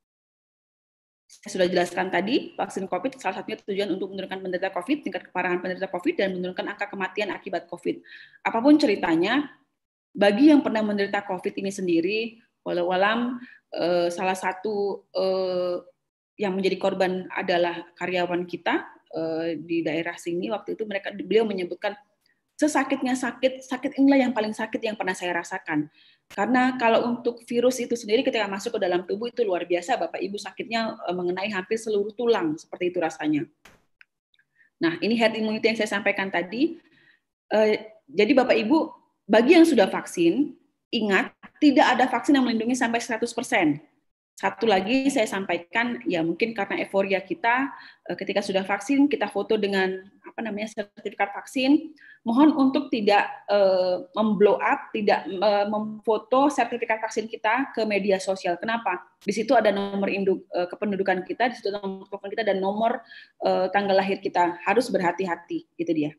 Saya sudah jelaskan tadi, vaksin COVID salah satunya tujuan untuk menurunkan penderita COVID, tingkat keparahan penderita COVID, dan menurunkan angka kematian akibat COVID. Apapun ceritanya, bagi yang pernah menderita COVID ini sendiri, walau alam eh, salah satu eh, yang menjadi korban adalah karyawan kita eh, di daerah sini. Waktu itu mereka beliau menyebutkan sesakitnya sakit, sakit inilah yang paling sakit yang pernah saya rasakan. Karena kalau untuk virus itu sendiri ketika masuk ke dalam tubuh itu luar biasa, Bapak Ibu, sakitnya eh, mengenai hampir seluruh tulang, seperti itu rasanya. Nah, ini herd immunity yang saya sampaikan tadi. Eh, jadi Bapak Ibu, bagi yang sudah vaksin, ingat tidak ada vaksin yang melindungi sampai seratus persen. Satu lagi saya sampaikan, ya mungkin karena euforia kita ketika sudah vaksin, kita foto dengan apa namanya sertifikat vaksin. Mohon untuk tidak uh, memblow up, tidak uh, memfoto sertifikat vaksin kita ke media sosial. Kenapa? Di situ ada nomor induk uh, kependudukan kita, di situ nomor telepon kita dan nomor uh, tanggal lahir kita. Harus berhati-hati, itu dia.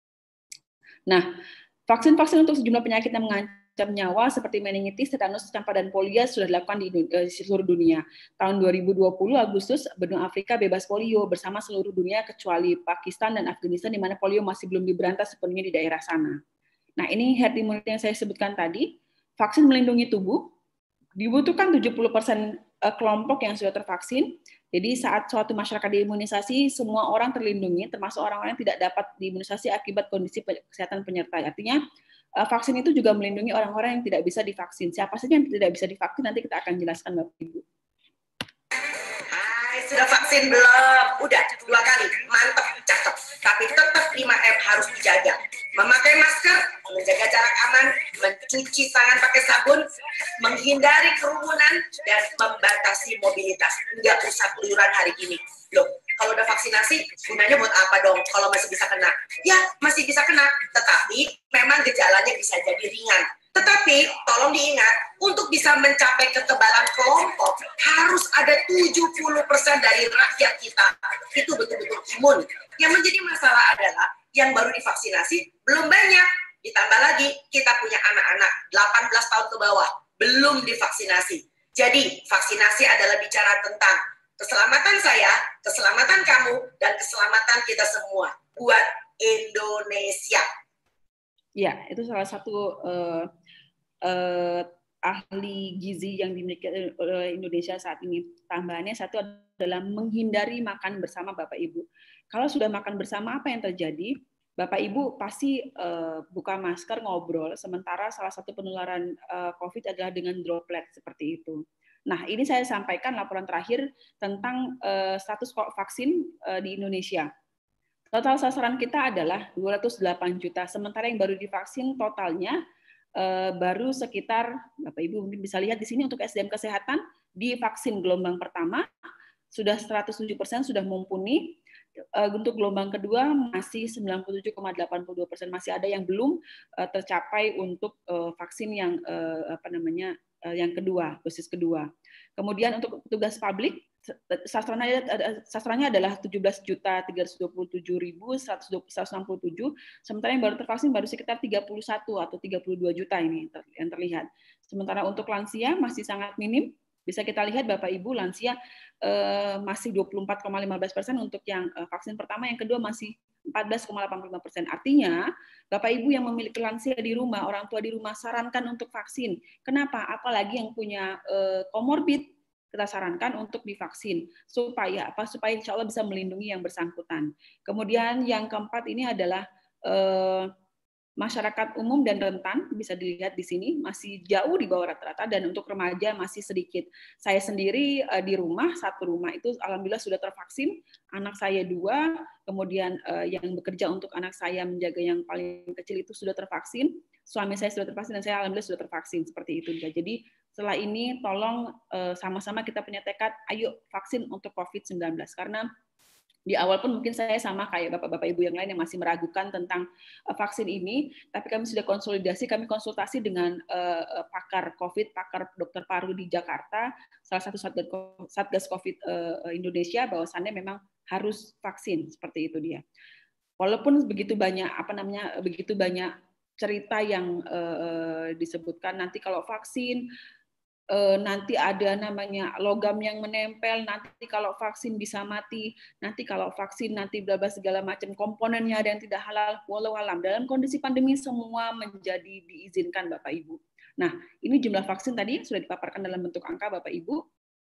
Nah, vaksin-vaksin untuk sejumlah penyakit yang mengancam nyawa seperti meningitis, tetanus, campak, dan polio sudah dilakukan di, di seluruh dunia. Tahun dua ribu dua puluh Agustus, benua Afrika bebas polio bersama seluruh dunia kecuali Pakistan dan Afghanistan di mana polio masih belum diberantas sepenuhnya di daerah sana. Nah, ini herd immunity yang saya sebutkan tadi. Vaksin melindungi tubuh, dibutuhkan tujuh puluh persen kelompok yang sudah tervaksin. Jadi saat suatu masyarakat diimunisasi, semua orang terlindungi, termasuk orang-orang yang tidak dapat diimunisasi akibat kondisi kesehatan penyerta. Artinya, vaksin itu juga melindungi orang-orang yang tidak bisa divaksin. Siapa saja yang tidak bisa divaksin, nanti kita akan jelaskan Bapak Ibu. Hai, sudah vaksin belum? Udah, dua kali. Mantap, cakep. Tapi tetap lima M harus dijaga. Memakai masker, menjaga jarak aman, mencuci tangan pakai sabun, menghindari kerumunan, dan membatasi mobilitas. Nggak usah keluyuran hari ini. Loh, kalau udah vaksinasi, gunanya buat apa dong kalau masih bisa kena? Ya, masih bisa kena, tetapi memang gejalanya bisa jadi ringan. Tetapi, tolong diingat, untuk bisa mencapai kekebalan kelompok, harus ada tujuh puluh persen dari rakyat kita. Itu betul-betul imun. Yang menjadi masalah adalah, yang baru divaksinasi, belum banyak. Ditambah lagi, kita punya anak-anak delapan belas tahun ke bawah, belum divaksinasi. Jadi, vaksinasi adalah bicara tentang keselamatan saya, keselamatan kamu, dan keselamatan kita semua buat Indonesia. Ya, itu salah satu uh, uh, ahli gizi yang dimiliki oleh Indonesia saat ini. Tambahannya satu adalah menghindari makan bersama Bapak Ibu. Kalau sudah makan bersama, apa yang terjadi? Bapak Ibu pasti uh, buka masker, ngobrol, sementara salah satu penularan uh, COVID adalah dengan droplet seperti itu. Nah, ini saya sampaikan laporan terakhir tentang uh, status vaksin uh, di Indonesia. Total sasaran kita adalah dua ratus delapan juta, sementara yang baru divaksin totalnya uh, baru sekitar, Bapak Ibu mungkin bisa lihat di sini untuk S D M kesehatan, di vaksin gelombang pertama sudah seratus tujuh persen sudah mumpuni, uh, untuk gelombang kedua masih sembilan puluh tujuh koma delapan puluh dua persen, masih ada yang belum uh, tercapai untuk uh, vaksin yang uh, apa namanya yang kedua, dosis kedua. Kemudian untuk petugas publik, sasarannya, sasarannya adalah tujuh belas juta tiga ratus dua puluh tujuh ribu seratus enam puluh tujuh, sementara yang baru tervaksin baru sekitar tiga puluh satu atau tiga puluh dua juta ini yang terlihat. Sementara untuk lansia masih sangat minim, bisa kita lihat Bapak Ibu, lansia eh, masih dua puluh empat koma lima belas persen untuk yang eh, vaksin pertama, yang kedua masih empat belas koma delapan puluh lima persen. Artinya, Bapak Ibu yang memiliki lansia di rumah, orang tua di rumah, sarankan untuk vaksin. Kenapa? Apalagi yang punya eh, komorbid, kita sarankan untuk divaksin. Supaya apa? Supaya insya Allah bisa melindungi yang bersangkutan. Kemudian yang keempat ini adalah eh, masyarakat umum dan rentan, bisa dilihat di sini masih jauh di bawah rata-rata, dan untuk remaja masih sedikit. Saya sendiri eh, di rumah, satu rumah itu alhamdulillah sudah tervaksin, anak saya dua, kemudian eh, yang bekerja untuk anak saya menjaga yang paling kecil itu sudah tervaksin, suami saya sudah tervaksin, dan saya alhamdulillah sudah tervaksin, seperti itu dia. Jadi setelah ini tolong eh, sama-sama kita punya tekad, ayo vaksin untuk covid sembilan belas, karena di awal pun mungkin saya sama kayak bapak-bapak ibu yang lain yang masih meragukan tentang uh, vaksin ini, tapi kami sudah konsolidasi, kami konsultasi dengan uh, pakar COVID, pakar dokter paru di Jakarta, salah satu Satgas COVID uh, Indonesia, bahwasannya memang harus vaksin, seperti itu dia. Walaupun begitu banyak apa namanya begitu banyak cerita yang uh, disebutkan nanti kalau vaksin nanti ada namanya logam yang menempel, nanti kalau vaksin bisa mati, nanti kalau vaksin nanti bla bla segala macam komponennya ada yang tidak halal, walau alam. Dalam kondisi pandemi semua menjadi diizinkan Bapak Ibu. Nah, ini jumlah vaksin tadi sudah dipaparkan dalam bentuk angka Bapak Ibu.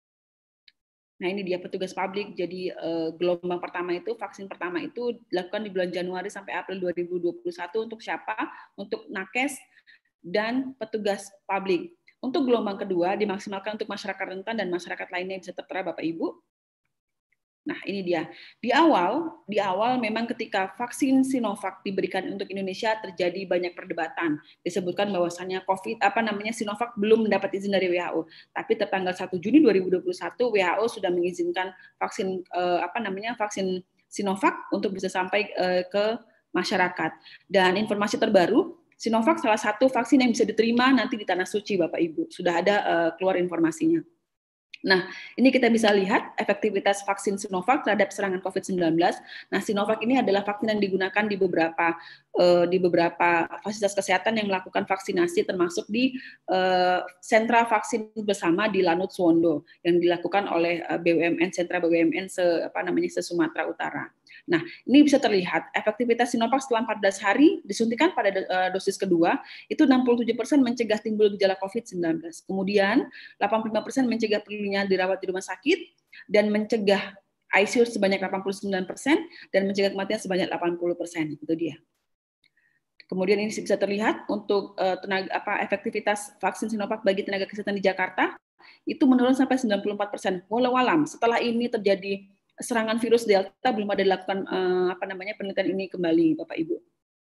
Nah, ini dia petugas publik. Jadi gelombang pertama itu, vaksin pertama itu dilakukan di bulan Januari sampai April dua ribu dua puluh satu untuk siapa? Untuk nakes dan petugas publik. Untuk gelombang kedua dimaksimalkan untuk masyarakat rentan dan masyarakat lainnya yang bisa tertera Bapak Ibu. Nah, ini dia. Di awal, di awal memang ketika vaksin Sinovac diberikan untuk Indonesia terjadi banyak perdebatan. Disebutkan bahwasannya COVID apa namanya Sinovac belum mendapat izin dari W H O. Tapi tertanggal satu Juni dua ribu dua puluh satu W H O sudah mengizinkan vaksin eh, apa namanya vaksin Sinovac untuk bisa sampai eh, ke masyarakat. Dan informasi terbaru, Sinovac salah satu vaksin yang bisa diterima nanti di Tanah Suci, Bapak Ibu. Sudah ada uh, keluar informasinya. Nah, ini kita bisa lihat efektivitas vaksin Sinovac terhadap serangan covid sembilan belas. Nah, Sinovac ini adalah vaksin yang digunakan di beberapa uh, di beberapa fasilitas kesehatan yang melakukan vaksinasi, termasuk di uh, sentra vaksin bersama di Lanut Suwondo yang dilakukan oleh uh, B U M N, sentra B U M N se apa namanya se Sumatera Utara. Nah, ini bisa terlihat efektivitas Sinovac setelah empat belas hari disuntikan pada dosis kedua, itu enam puluh tujuh persen mencegah timbul gejala covid sembilan belas. Kemudian, delapan puluh lima persen mencegah perlunya dirawat di rumah sakit, dan mencegah I C U sebanyak delapan puluh sembilan persen, dan mencegah kematian sebanyak delapan puluh persen. Itu dia. Kemudian ini bisa terlihat untuk tenaga, apa, efektivitas vaksin Sinovac bagi tenaga kesehatan di Jakarta, itu menurun sampai sembilan puluh empat persen. Walau alam, setelah ini terjadi serangan virus Delta belum ada dilakukan eh, apa namanya penelitian ini kembali, Bapak Ibu.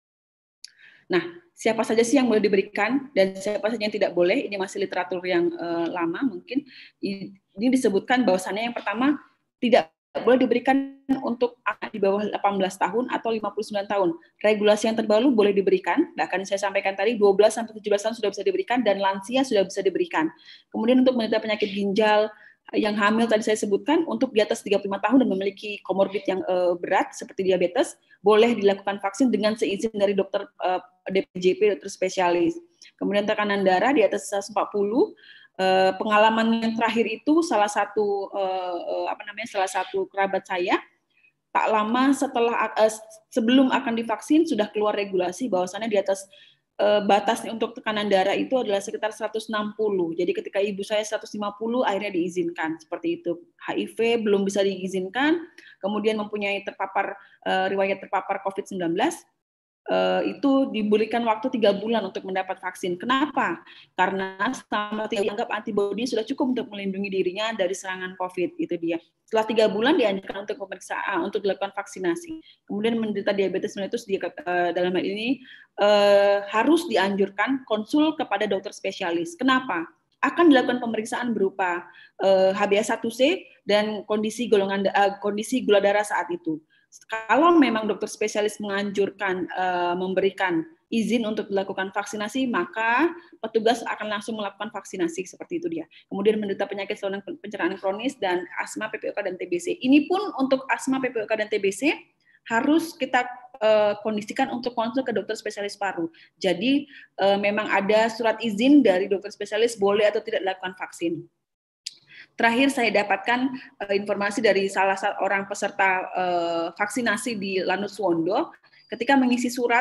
Nah, siapa saja sih yang boleh diberikan dan siapa saja yang tidak boleh? Ini masih literatur yang eh, lama mungkin. Ini disebutkan bahwasannya yang pertama tidak boleh diberikan untuk anak di bawah delapan belas tahun atau lima puluh sembilan tahun. Regulasi yang terbaru boleh diberikan, bahkan saya sampaikan tadi dua belas sampai tujuh belas tahun sudah bisa diberikan dan lansia sudah bisa diberikan. Kemudian untuk menderita penyakit ginjal, yang hamil tadi saya sebutkan, untuk di atas tiga puluh lima tahun dan memiliki komorbid yang uh, berat seperti diabetes, boleh dilakukan vaksin dengan seizin dari dokter uh, D P J P, dokter spesialis. Kemudian tekanan darah di atas seratus empat puluh, uh, pengalaman yang terakhir itu salah satu uh, uh, apa namanya salah satu kerabat saya, tak lama setelah uh, sebelum akan divaksin sudah keluar regulasi bahwasannya di atas batasnya untuk tekanan darah itu adalah sekitar seratus enam puluh. Jadi ketika ibu saya seratus lima puluh akhirnya diizinkan seperti itu. H I V belum bisa diizinkan, kemudian mempunyai terpapar uh, riwayat terpapar covid sembilan belas, uh, itu diberikan waktu tiga bulan untuk mendapat vaksin. Kenapa? Karena selama dianggap antibodi sudah cukup untuk melindungi dirinya dari serangan COVID, itu dia. Setelah tiga bulan dianjurkan untuk pemeriksaan, untuk dilakukan vaksinasi. Kemudian menderita diabetes mellitus di, uh, dalam hal ini uh, harus dianjurkan konsul kepada dokter spesialis. Kenapa? Akan dilakukan pemeriksaan berupa uh, H b A satu C dan kondisi golongan uh, kondisi gula darah saat itu. Kalau memang dokter spesialis menganjurkan uh, memberikan izin untuk dilakukan vaksinasi, maka petugas akan langsung melakukan vaksinasi, seperti itu dia. Kemudian menderita penyakit saluran pencernaan kronis dan asma, P P O K dan T B C. Ini pun untuk asma, P P O K dan T B C harus kita uh, kondisikan untuk konsul ke dokter spesialis paru. Jadi uh, memang ada surat izin dari dokter spesialis boleh atau tidak dilakukan vaksin. Terakhir saya dapatkan uh, informasi dari salah seorang peserta uh, vaksinasi di Lanuswondo, ketika mengisi surat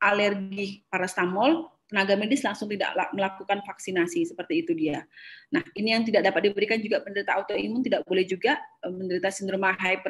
alergi parastamol, tenaga medis langsung tidak melakukan vaksinasi, seperti itu dia. Nah, ini yang tidak dapat diberikan juga penderita autoimun, tidak boleh juga menderita sindroma hyper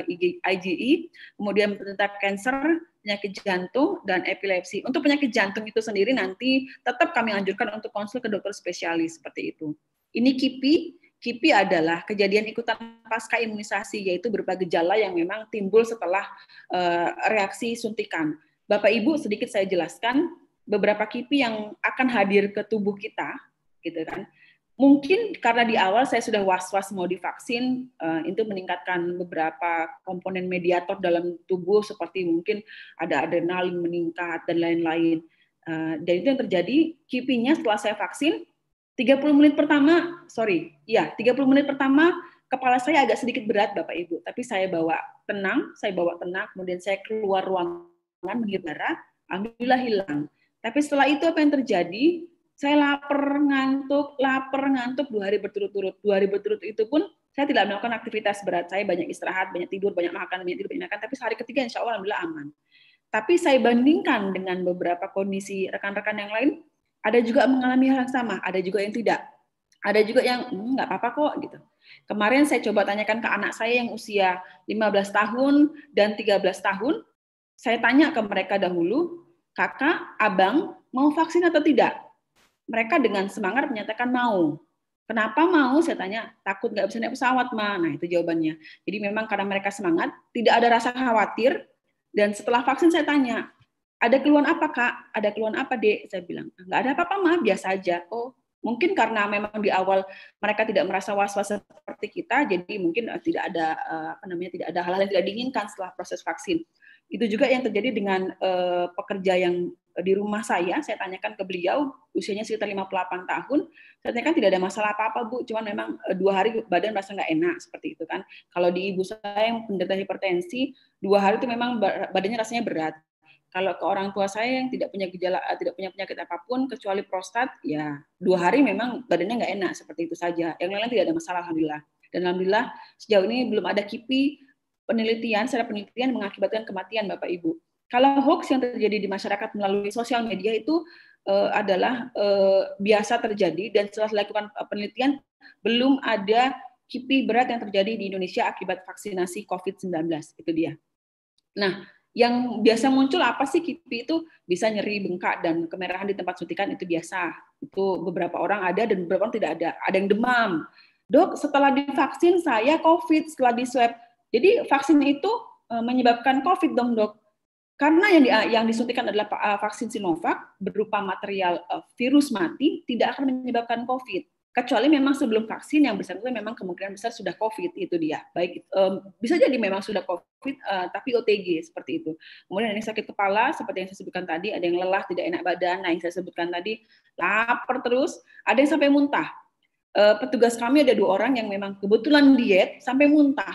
I G E, kemudian menderita kanker, penyakit jantung, dan epilepsi. Untuk penyakit jantung itu sendiri nanti tetap kami anjurkan untuk konsul ke dokter spesialis, seperti itu. Ini K I P I. K I P I adalah kejadian ikutan pasca imunisasi, yaitu berupa gejala yang memang timbul setelah uh, reaksi suntikan. Bapak Ibu, sedikit saya jelaskan beberapa K I P I yang akan hadir ke tubuh kita, gitu kan. Mungkin karena di awal saya sudah was-was mau divaksin, uh, itu meningkatkan beberapa komponen mediator dalam tubuh seperti mungkin ada adrenalin meningkat dan lain-lain. Uh, dan itu yang terjadi, K I P I-nya setelah saya vaksin, tiga puluh menit pertama, sorry, ya tiga puluh menit pertama kepala saya agak sedikit berat Bapak Ibu, tapi saya bawa tenang, saya bawa tenang, kemudian saya keluar ruangan menghirap darah, alhamdulillah hilang. Tapi setelah itu apa yang terjadi? Saya lapar, ngantuk, lapar, ngantuk dua hari berturut-turut. Dua hari berturut itu pun saya tidak melakukan aktivitas berat. Saya banyak istirahat, banyak tidur, banyak makan, banyak tidur, banyak makan. Tapi hari ketiga insya Allah alhamdulillah aman. Tapi saya bandingkan dengan beberapa kondisi rekan-rekan yang lain, ada juga mengalami hal yang sama, ada juga yang tidak. Ada juga yang hmm, nggak apa-apa kok gitu. Kemarin saya coba tanyakan ke anak saya yang usia lima belas tahun dan tiga belas tahun, saya tanya ke mereka dahulu, kakak, abang, mau vaksin atau tidak? Mereka dengan semangat menyatakan mau. Kenapa mau? Saya tanya, takut nggak bisa naik pesawat, Ma. Nah, itu jawabannya. Jadi memang karena mereka semangat, tidak ada rasa khawatir, dan setelah vaksin saya tanya, ada keluhan apa, Kak? Ada keluhan apa, Dek? Saya bilang, nggak ada apa-apa, Ma, biasa aja. Oh, mungkin karena memang di awal mereka tidak merasa was-was seperti kita, jadi mungkin tidak ada apa namanya, tidak ada hal-hal yang tidak diinginkan setelah proses vaksin. Itu juga yang terjadi dengan uh, pekerja yang di rumah saya, saya tanyakan ke beliau, usianya sekitar lima puluh delapan tahun, saya tanyakan tidak ada masalah apa-apa, Bu, cuman memang uh, dua hari badan merasa nggak enak, seperti itu kan. Kalau di ibu saya yang penderita hipertensi, dua hari itu memang badannya rasanya berat. Kalau ke orang tua saya yang tidak punya gejala, tidak punya penyakit apapun, kecuali prostat, ya dua hari memang badannya nggak enak, seperti itu saja. Yang lain tidak ada masalah, alhamdulillah. Dan alhamdulillah sejauh ini belum ada K I P I penelitian, secara penelitian mengakibatkan kematian Bapak Ibu. Kalau hoax yang terjadi di masyarakat melalui sosial media itu uh, adalah uh, biasa terjadi, dan setelah dilakukan penelitian belum ada K I P I berat yang terjadi di Indonesia akibat vaksinasi covid sembilan belas, itu dia. Nah, yang biasa muncul apa sih K I P I itu? Bisa nyeri, bengkak, dan kemerahan di tempat suntikan, itu biasa. Itu beberapa orang ada dan beberapa orang tidak ada. Ada yang demam. Dok, setelah divaksin saya COVID, setelah di swab. Jadi vaksin itu menyebabkan COVID dong, Dok. Karena yang di, yang disuntikan adalah vaksin Sinovac berupa material virus mati, tidak akan menyebabkan COVID. Kecuali memang sebelum vaksin yang besar itu memang kemungkinan besar sudah COVID, itu dia. Baik, um, bisa jadi memang sudah COVID, uh, tapi O T G seperti itu. Kemudian ada yang sakit kepala, seperti yang saya sebutkan tadi, ada yang lelah, tidak enak badan, nah yang saya sebutkan tadi, lapar terus, ada yang sampai muntah. Uh, petugas kami ada dua orang yang memang kebetulan diet sampai muntah.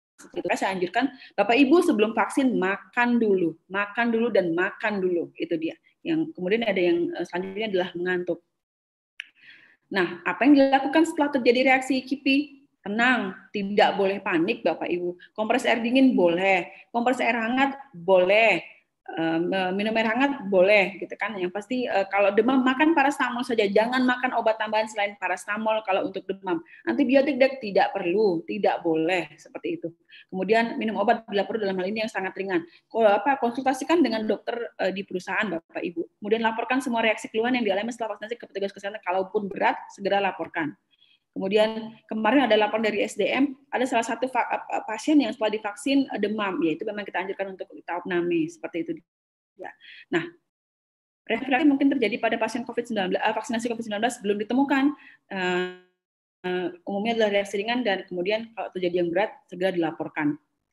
Saya anjurkan Bapak Ibu sebelum vaksin makan dulu, makan dulu dan makan dulu, itu dia. Yang kemudian ada yang selanjutnya adalah mengantuk. Nah, apa yang dilakukan setelah terjadi reaksi K I P I? Tenang, tidak boleh panik Bapak Ibu. Kompres air dingin boleh, kompres air hangat boleh, minum air hangat boleh, gitu kan. Yang pasti kalau demam makan parastamol saja, jangan makan obat tambahan selain parastamol kalau untuk demam. Antibiotik dek tidak perlu, tidak boleh seperti itu. Kemudian minum obat bila perlu dalam hal ini yang sangat ringan. Kalau apa, konsultasikan dengan dokter di perusahaan Bapak Ibu. Kemudian laporkan semua reaksi keluhan yang dialami setelah vaksinasi ke petugas kesehatan. Kalaupun berat, segera laporkan. Kemudian kemarin ada laporan dari S D M, ada salah satu pasien yang setelah divaksin demam, yaitu memang kita anjurkan untuk kita opname, seperti itu. Ya. Nah, refraksi mungkin terjadi pada pasien covid sembilan belas, vaksinasi covid sembilan belas belum ditemukan. Uh, uh, umumnya adalah reaksi ringan, dan kemudian kalau terjadi yang berat segera dilaporkan.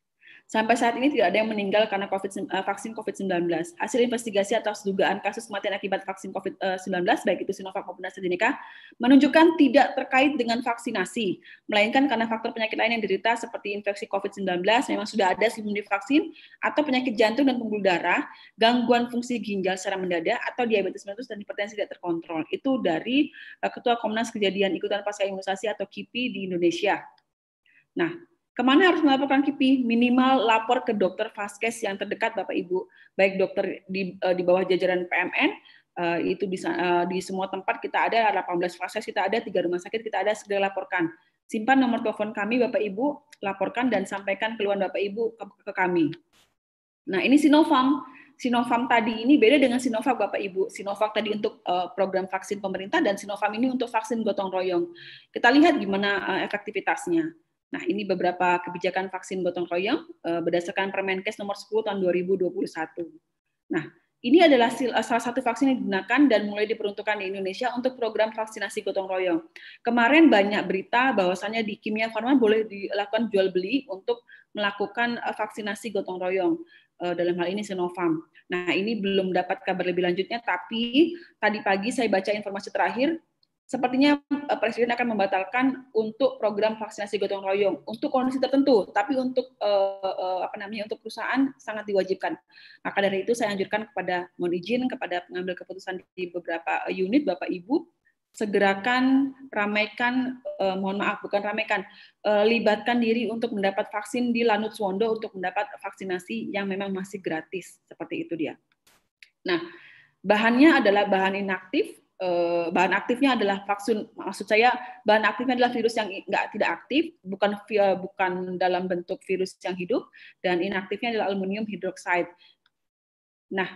Sampai saat ini tidak ada yang meninggal karena COVID, uh, vaksin covid sembilan belas. Hasil investigasi atas dugaan kasus kematian akibat vaksin covid sembilan belas, baik itu Sinovac maupun AstraZeneca, menunjukkan tidak terkait dengan vaksinasi, melainkan karena faktor penyakit lain yang diderita seperti infeksi covid sembilan belas, memang sudah ada sebelum divaksin, atau penyakit jantung dan pembuluh darah, gangguan fungsi ginjal secara mendadak, atau diabetes mellitus dan hipertensi tidak terkontrol. Itu dari uh, Ketua Komnas Kejadian Ikutan Pasca Imunisasi atau K I P I di Indonesia. Nah, kemana harus melaporkan K I P I? Minimal lapor ke dokter Vaskes yang terdekat, Bapak Ibu, baik dokter di, di bawah jajaran P M N, uh, itu di, uh, di semua tempat kita ada, delapan belas Vaskes kita ada, tiga rumah sakit kita ada, segera laporkan. Simpan nomor telepon kami, Bapak Ibu, laporkan dan sampaikan keluhan Bapak Ibu ke, ke kami. Nah, ini Sinovac. Sinovac tadi ini beda dengan Sinovac, Bapak Ibu. Sinovac tadi untuk uh, program vaksin pemerintah, dan Sinovac ini untuk vaksin gotong royong. Kita lihat gimana uh, efektivitasnya. Nah, ini beberapa kebijakan vaksin gotong royong uh, berdasarkan Permenkes nomor sepuluh tahun dua ribu dua puluh satu. Nah, ini adalah salah satu vaksin yang digunakan dan mulai diperuntukkan di Indonesia untuk program vaksinasi gotong royong. Kemarin banyak berita bahwasannya di Kimia Farma boleh dilakukan jual beli untuk melakukan uh, vaksinasi gotong royong. Uh, dalam hal ini Sinovac. Nah, ini belum dapat kabar lebih lanjutnya, tapi tadi pagi saya baca informasi terakhir, sepertinya Presiden akan membatalkan untuk program vaksinasi gotong royong untuk kondisi tertentu, tapi untuk uh, uh, apa namanya untuk perusahaan sangat diwajibkan. Maka dari itu saya anjurkan kepada, mohon izin kepada pengambil keputusan di beberapa unit, Bapak Ibu, segerakan ramaikan, eh, mohon maaf bukan ramaikan, eh, libatkan diri untuk mendapat vaksin di Lanut Suwondo untuk mendapat vaksinasi yang memang masih gratis, seperti itu dia. Nah, bahannya adalah bahan inaktif. Bahan aktifnya adalah vaksin, maksud saya bahan aktifnya adalah virus yang enggak tidak aktif, bukan bukan dalam bentuk virus yang hidup, dan inaktifnya adalah aluminium hidroksida. Nah,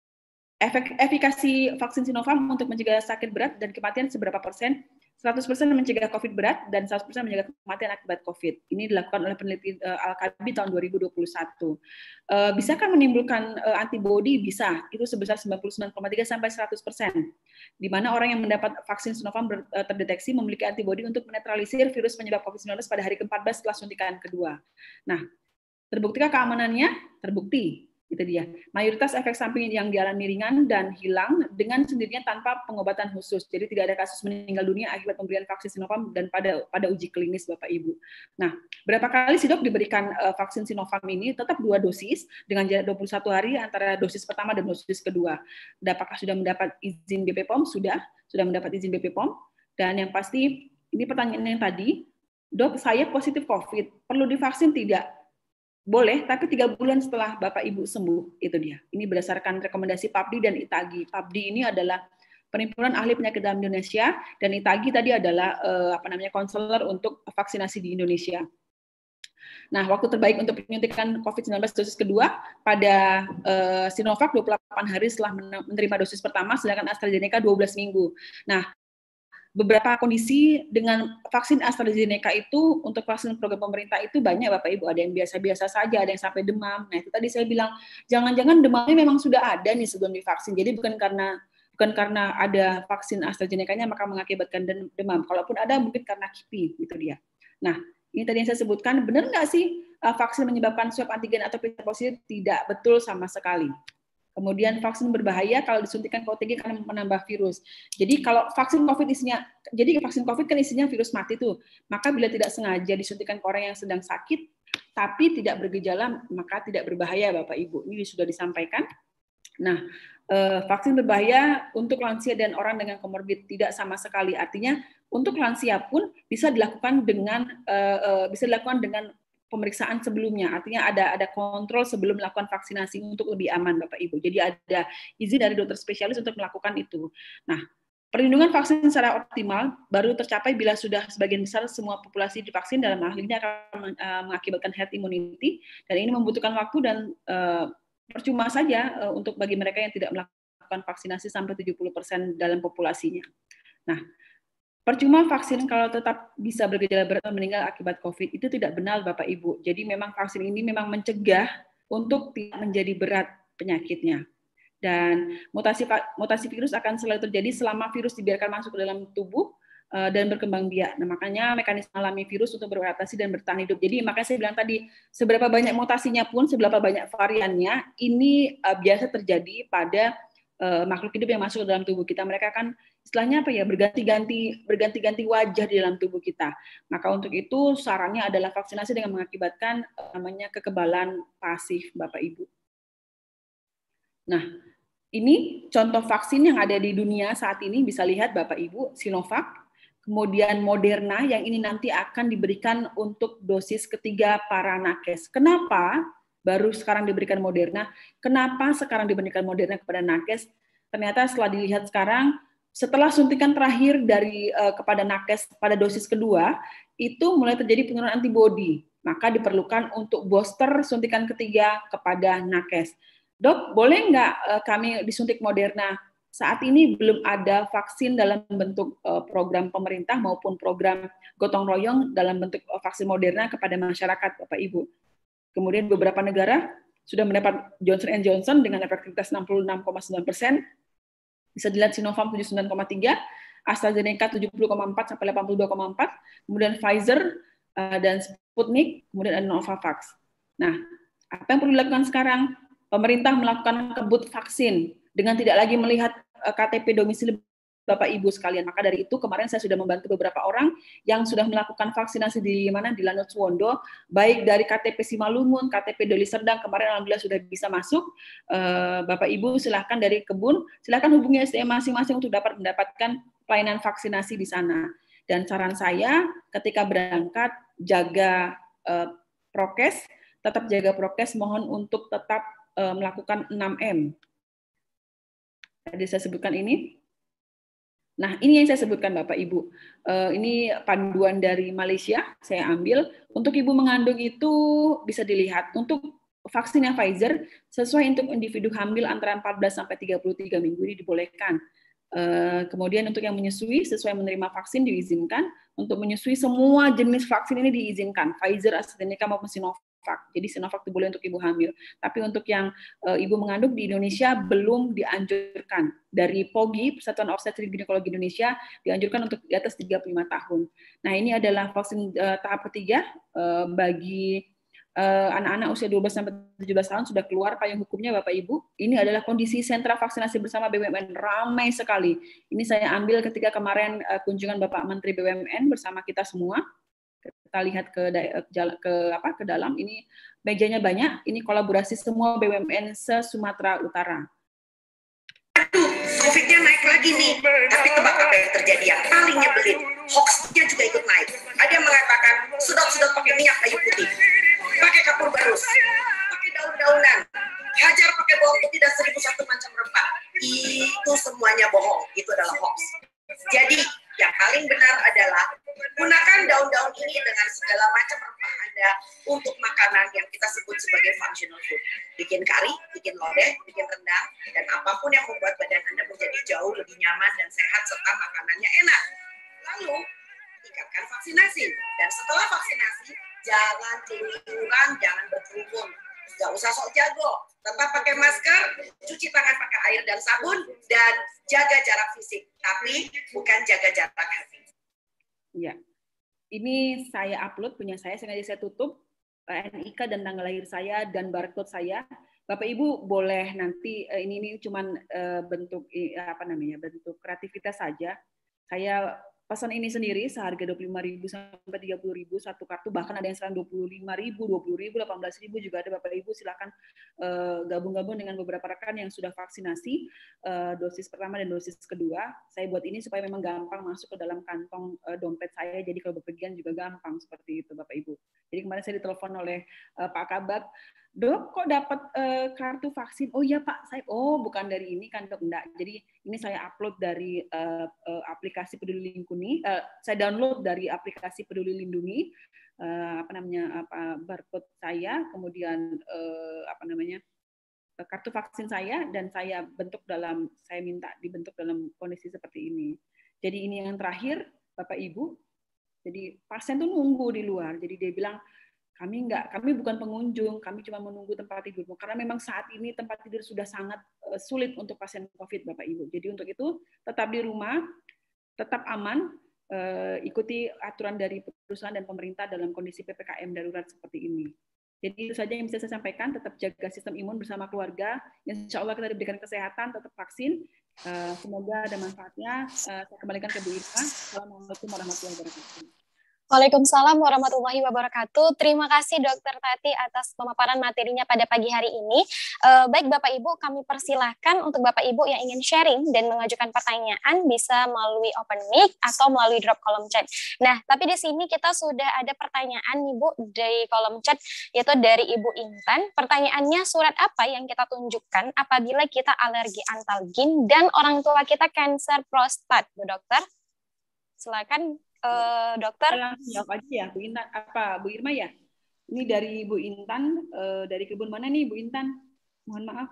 efek efikasi vaksin Sinovac untuk mencegah sakit berat dan kematian seberapa persen? seratus persen mencegah COVID berat dan seratus persen mencegah kematian akibat COVID. Ini dilakukan oleh peneliti uh, Al-Kabi tahun dua ribu dua puluh satu. Uh, bisakah menimbulkan uh, antibodi? Bisa. Itu sebesar sembilan puluh sembilan koma tiga sampai seratus persen. Di mana orang yang mendapat vaksin Sinovac ber, uh, terdeteksi memiliki antibodi untuk menetralisir virus penyebab COVID sembilan belas pada hari ke empat belas setelah suntikan kedua. Nah, terbuktikah keamanannya? Terbukti. Itu dia. Mayoritas efek samping yang dialami ringan dan hilang dengan sendirinya tanpa pengobatan khusus. Jadi tidak ada kasus meninggal dunia akibat pemberian vaksin Sinovac dan pada pada uji klinis, Bapak Ibu. Nah, berapa kali sih Dok diberikan uh, vaksin Sinovac ini? Tetap dua dosis dengan jarak dua puluh satu hari antara dosis pertama dan dosis kedua. Apakah sudah mendapat izin B P P O M? Sudah, sudah mendapat izin B P P O M. Dan yang pasti ini pertanyaan yang tadi, Dok, saya positif COVID, perlu divaksin tidak? Boleh, tapi tiga bulan setelah Bapak Ibu sembuh, itu dia. Ini berdasarkan rekomendasi P A P D I dan I T A G I. P A P D I ini adalah Perhimpunan Ahli Penyakit Dalam Indonesia, dan I T A G I tadi adalah eh, apa namanya konselor untuk vaksinasi di Indonesia. Nah, waktu terbaik untuk penyuntikan COVID sembilan belas dosis kedua pada eh, Sinovac dua puluh delapan hari setelah menerima dosis pertama, sedangkan AstraZeneca dua belas minggu. Nah, beberapa kondisi dengan vaksin AstraZeneca itu untuk vaksin program pemerintah itu banyak Bapak Ibu, ada yang biasa-biasa saja, ada yang sampai demam. Nah, itu tadi saya bilang jangan-jangan demamnya memang sudah ada nih sebelum divaksin. Jadi bukan karena bukan karena ada vaksin AstraZeneca-nya maka mengakibatkan demam. Kalaupun ada mungkin karena K I P I, itu dia. Nah, ini tadi yang saya sebutkan, benar nggak sih vaksin menyebabkan swab antigen atau P C R positif? Tidak betul sama sekali. Kemudian vaksin berbahaya kalau disuntikan ke O T G karena menambah virus. Jadi kalau vaksin COVID isinya, jadi vaksin COVID kan isinya virus mati tuh. Maka bila tidak sengaja disuntikan ke orang yang sedang sakit, tapi tidak bergejala, maka tidak berbahaya, Bapak Ibu. Ini sudah disampaikan. Nah, eh, vaksin berbahaya untuk lansia dan orang dengan komorbid tidak sama sekali. Artinya untuk lansia pun bisa dilakukan dengan eh, bisa dilakukan dengan pemeriksaan sebelumnya, artinya ada ada kontrol sebelum melakukan vaksinasi untuk lebih aman, Bapak Ibu. Jadi ada izin dari dokter spesialis untuk melakukan itu. Nah, perlindungan vaksin secara optimal baru tercapai bila sudah sebagian besar semua populasi divaksin, dalam hal ini akan mengakibatkan herd immunity, dan ini membutuhkan waktu dan uh, percuma saja uh, untuk bagi mereka yang tidak melakukan vaksinasi sampai tujuh puluh persen dalam populasinya. Nah, percuma vaksin kalau tetap bisa bergejala berat atau meninggal akibat COVID, itu tidak benar Bapak Ibu. Jadi memang vaksin ini memang mencegah untuk tidak menjadi berat penyakitnya. Dan mutasi mutasi virus akan selalu terjadi selama virus dibiarkan masuk ke dalam tubuh dan berkembang biak. Nah, makanya mekanisme alami virus untuk beradaptasi dan bertahan hidup. Jadi makanya saya bilang tadi, seberapa banyak mutasinya pun, seberapa banyak variannya, ini uh, biasa terjadi pada uh, makhluk hidup yang masuk ke dalam tubuh kita. Mereka kan istilahnya apa ya, berganti-ganti berganti-ganti wajah di dalam tubuh kita. Maka untuk itu sarannya adalah vaksinasi dengan mengakibatkan uh, namanya kekebalan pasif, Bapak Ibu. Nah, ini contoh vaksin yang ada di dunia saat ini, bisa lihat Bapak Ibu, Sinovac, kemudian Moderna yang ini nanti akan diberikan untuk dosis ketiga para nakes. Kenapa baru sekarang diberikan Moderna? Kenapa sekarang diberikan Moderna kepada nakes? Ternyata setelah dilihat sekarang, setelah suntikan terakhir dari uh, kepada nakes pada dosis kedua, itu mulai terjadi penurunan antibodi. Maka diperlukan untuk booster suntikan ketiga kepada nakes. Dok, boleh nggak uh, kami disuntik Moderna? Saat ini belum ada vaksin dalam bentuk uh, program pemerintah maupun program gotong royong dalam bentuk uh, vaksin Moderna kepada masyarakat, Bapak Ibu. Kemudian beberapa negara sudah mendapat Johnson and Johnson dengan efektivitas enam puluh enam koma sembilan persen. Bisa dilihat Sinovac tujuh puluh sembilan koma tiga, AstraZeneca tujuh puluh koma empat sampai delapan puluh dua koma empat, kemudian Pfizer uh, dan Sputnik, kemudian ada Novavax. Nah, apa yang perlu dilakukan sekarang? Pemerintah melakukan kebut vaksin dengan tidak lagi melihat K T P domisili Bapak Ibu sekalian. Maka dari itu kemarin saya sudah membantu beberapa orang yang sudah melakukan vaksinasi di mana di Lanut Suwondo, baik dari K T P Simalungun, K T P Deli Serdang, kemarin alhamdulillah sudah bisa masuk. Bapak Ibu silahkan dari kebun, silahkan hubungi S D M masing-masing untuk dapat mendapatkan pelayanan vaksinasi di sana. Dan saran saya ketika berangkat jaga uh, prokes, tetap jaga prokes, mohon untuk tetap uh, melakukan enam M. Tadi saya sebutkan ini. Nah, ini yang saya sebutkan Bapak Ibu. Uh, ini panduan dari Malaysia, saya ambil. Untuk ibu mengandung itu bisa dilihat. Untuk vaksinnya Pfizer, sesuai untuk individu hamil antara empat belas sampai tiga puluh tiga minggu ini dibolehkan. Uh, kemudian untuk yang menyusui, sesuai menerima vaksin diizinkan. Untuk menyusui semua jenis vaksin ini diizinkan. Pfizer, AstraZeneca maupun Sinovac. Jadi Sinovac itu boleh untuk ibu hamil. Tapi untuk yang e, ibu mengandung di Indonesia belum dianjurkan. Dari P O G I, Persatuan Obstetrik Ginekologi Indonesia, dianjurkan untuk di atas tiga puluh lima tahun. Nah, ini adalah vaksin e, tahap ketiga e, bagi e, anak-anak usia dua belas sampai tujuh belas tahun sudah keluar payung hukumnya Bapak Ibu. Ini adalah kondisi sentra vaksinasi bersama B U M N, ramai sekali. Ini saya ambil ketika kemarin e, kunjungan Bapak Menteri B U M N bersama kita semua. Kita lihat ke ke apa ke dalam, ini mejanya banyak, ini kolaborasi semua B U M N se-Sumatera Utara. Aduh, COVID-nya naik lagi nih. Tapi tebak apa yang terjadi yang paling nyebelin? Hoax-nya juga ikut naik. Ada yang mengatakan sedot-sedot pakai minyak kayu putih, pakai kapur barus, pakai daun-daunan, hajar pakai bawang putih dan seribu satu macam rempah. Itu semuanya bohong. Itu adalah hoax. Jadi yang paling benar adalah gunakan daun-daun ini dengan segala macam rempah Anda untuk makanan yang kita sebut sebagai functional food. Bikin kari, bikin lodeh, bikin rendang, dan apapun yang membuat badan Anda menjadi jauh lebih nyaman dan sehat serta makanannya enak. Lalu, tingkatkan vaksinasi. Dan setelah vaksinasi, jangan keluyuran, jangan berkerumun. Gak usah sok jago. Tetap pakai masker, cuci tangan pakai air dan sabun, dan jaga jarak fisik. Tapi bukan jaga jarak hati. Ya, ini saya upload punya saya, sengaja saya tutup N I K dan tanggal lahir saya dan barcode saya. Bapak Ibu boleh nanti ini ini cuman bentuk apa namanya bentuk kreativitas saja. Saya pesan ini sendiri seharga dua puluh lima ribu sampai tiga puluh ribu satu kartu, bahkan ada yang sekarang dua puluh lima ribu, dua puluh ribu, delapan belas ribu juga ada. Bapak Ibu silakan uh, gabung-gabung dengan beberapa rekan yang sudah vaksinasi uh, dosis pertama dan dosis kedua. Saya buat ini supaya memang gampang masuk ke dalam kantong uh, dompet saya, jadi kalau bepergian juga gampang seperti itu Bapak Ibu. Jadi kemarin saya ditelepon oleh uh, Pak Kabak, Dok, kok dapat uh, kartu vaksin? Oh iya Pak, saya oh bukan dari ini kan Dok, enggak. Jadi ini saya upload dari uh, uh, aplikasi Peduli Lindungi, uh, saya download dari aplikasi Peduli Lindungi, uh, apa namanya apa barcode saya, kemudian uh, apa namanya uh, kartu vaksin saya, dan saya bentuk dalam, saya minta dibentuk dalam kondisi seperti ini. Jadi ini yang terakhir Bapak Ibu. Jadi pasien tuh nunggu di luar. Jadi dia bilang, kami enggak, kami bukan pengunjung, kami cuma menunggu tempat tidurmu. Karena memang saat ini tempat tidur sudah sangat sulit untuk pasien COVID, Bapak Ibu. Jadi untuk itu tetap di rumah, tetap aman, uh, ikuti aturan dari perusahaan dan pemerintah dalam kondisi P P K M darurat seperti ini. Jadi itu saja yang bisa saya sampaikan, tetap jaga sistem imun bersama keluarga, insya Allah kita diberikan kesehatan, tetap vaksin, uh, semoga ada manfaatnya. Uh, saya kembalikan ke Bu Irma. Assalamualaikum warahmatullahi wabarakatuh. Waalaikumsalam warahmatullahi wabarakatuh. Terima kasih Dokter Tati atas pemaparan materinya pada pagi hari ini. Uh, baik Bapak Ibu, kami persilahkan untuk Bapak Ibu yang ingin sharing dan mengajukan pertanyaan bisa melalui open mic atau melalui drop kolom chat. Nah, tapi di sini kita sudah ada pertanyaan nih Bu dari kolom chat, yaitu dari Ibu Intan. Pertanyaannya, surat apa yang kita tunjukkan apabila kita alergi antalgin dan orang tua kita kanker prostat, Bu Dokter? Silakan. Uh, dokter langsung jawab aja ya Bu Intan, apa Bu Irma ya? Ini dari Bu Intan, uh, dari kebun mana nih Bu Intan? Mohon maaf.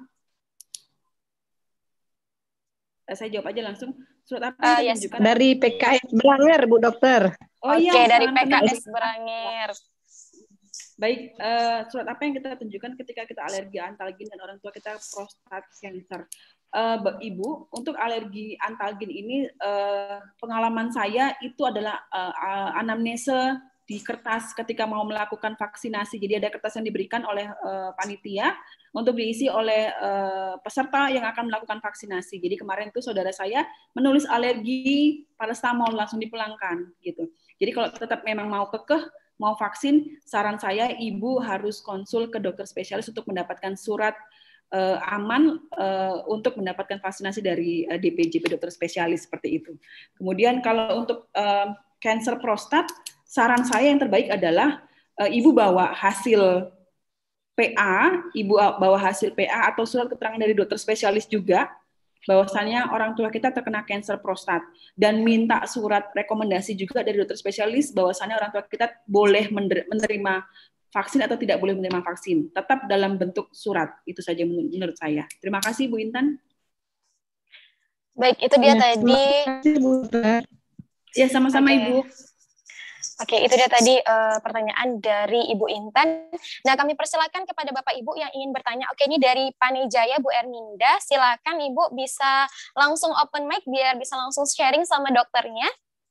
Uh, saya jawab aja langsung. Surat apa uh, yang yes. Dari P K S Branger Bu Dokter. Oh Oke, iya, dari P K S Branger. Baik, uh, surat apa yang kita tunjukkan ketika kita alergi antalgin dan orang tua kita prostat cancer? Uh, Ibu, untuk alergi antalgin ini uh, pengalaman saya itu adalah uh, uh, anamnese di kertas ketika mau melakukan vaksinasi. Jadi ada kertas yang diberikan oleh uh, panitia untuk diisi oleh uh, peserta yang akan melakukan vaksinasi. Jadi kemarin itu saudara saya menulis alergi paracetamol, langsung dipulangkan gitu. Jadi kalau tetap memang mau kekeh mau vaksin, saran saya ibu harus konsul ke dokter spesialis untuk mendapatkan surat Uh, aman uh, untuk mendapatkan vaksinasi dari uh, D P J P dokter spesialis seperti itu. Kemudian kalau untuk kanker uh, prostat, saran saya yang terbaik adalah uh, ibu bawa hasil P A, ibu bawa hasil P A atau surat keterangan dari dokter spesialis juga, bahwasannya orang tua kita terkena kanker prostat, dan minta surat rekomendasi juga dari dokter spesialis bahwasannya orang tua kita boleh menerima vaksin atau tidak boleh menerima vaksin, tetap dalam bentuk surat. Itu saja menurut saya. Terima kasih Bu Intan. Baik, itu dia ya, tadi. Terima kasih, Bu. Ya, sama-sama okay. Ibu. Oke, itu dia tadi uh, pertanyaan dari Ibu Intan. Nah, kami persilakan kepada Bapak Ibu yang ingin bertanya. Oke, ini dari Panejaya Bu Erminda. Silakan Ibu bisa langsung open mic biar bisa langsung sharing sama dokternya.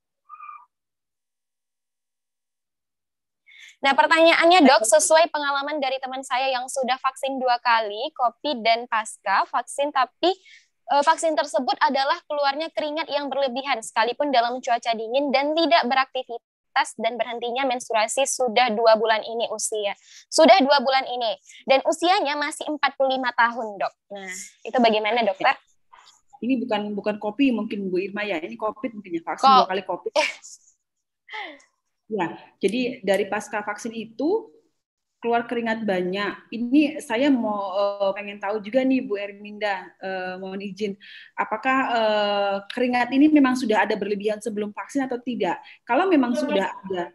Nah, pertanyaannya Dok, sesuai pengalaman dari teman saya yang sudah vaksin dua kali, COVID dan pasca vaksin, tapi e, vaksin tersebut adalah keluarnya keringat yang berlebihan, sekalipun dalam cuaca dingin dan tidak beraktivitas dan berhentinya menstruasi sudah dua bulan ini usia. Sudah dua bulan ini, dan usianya masih empat puluh lima tahun, Dok. Nah, itu bagaimana, Dokter? Ini bukan bukan kopi mungkin Bu Irma ya, ini COVID mungkin ya, vaksin Ko- dua kali COVID. Ya, jadi dari pasca vaksin itu keluar keringat banyak. Ini saya mau uh, pengen tahu juga nih Bu Erminda, uh, mohon izin, apakah uh, keringat ini memang sudah ada berlebihan sebelum vaksin atau tidak? Kalau memang sudah ada.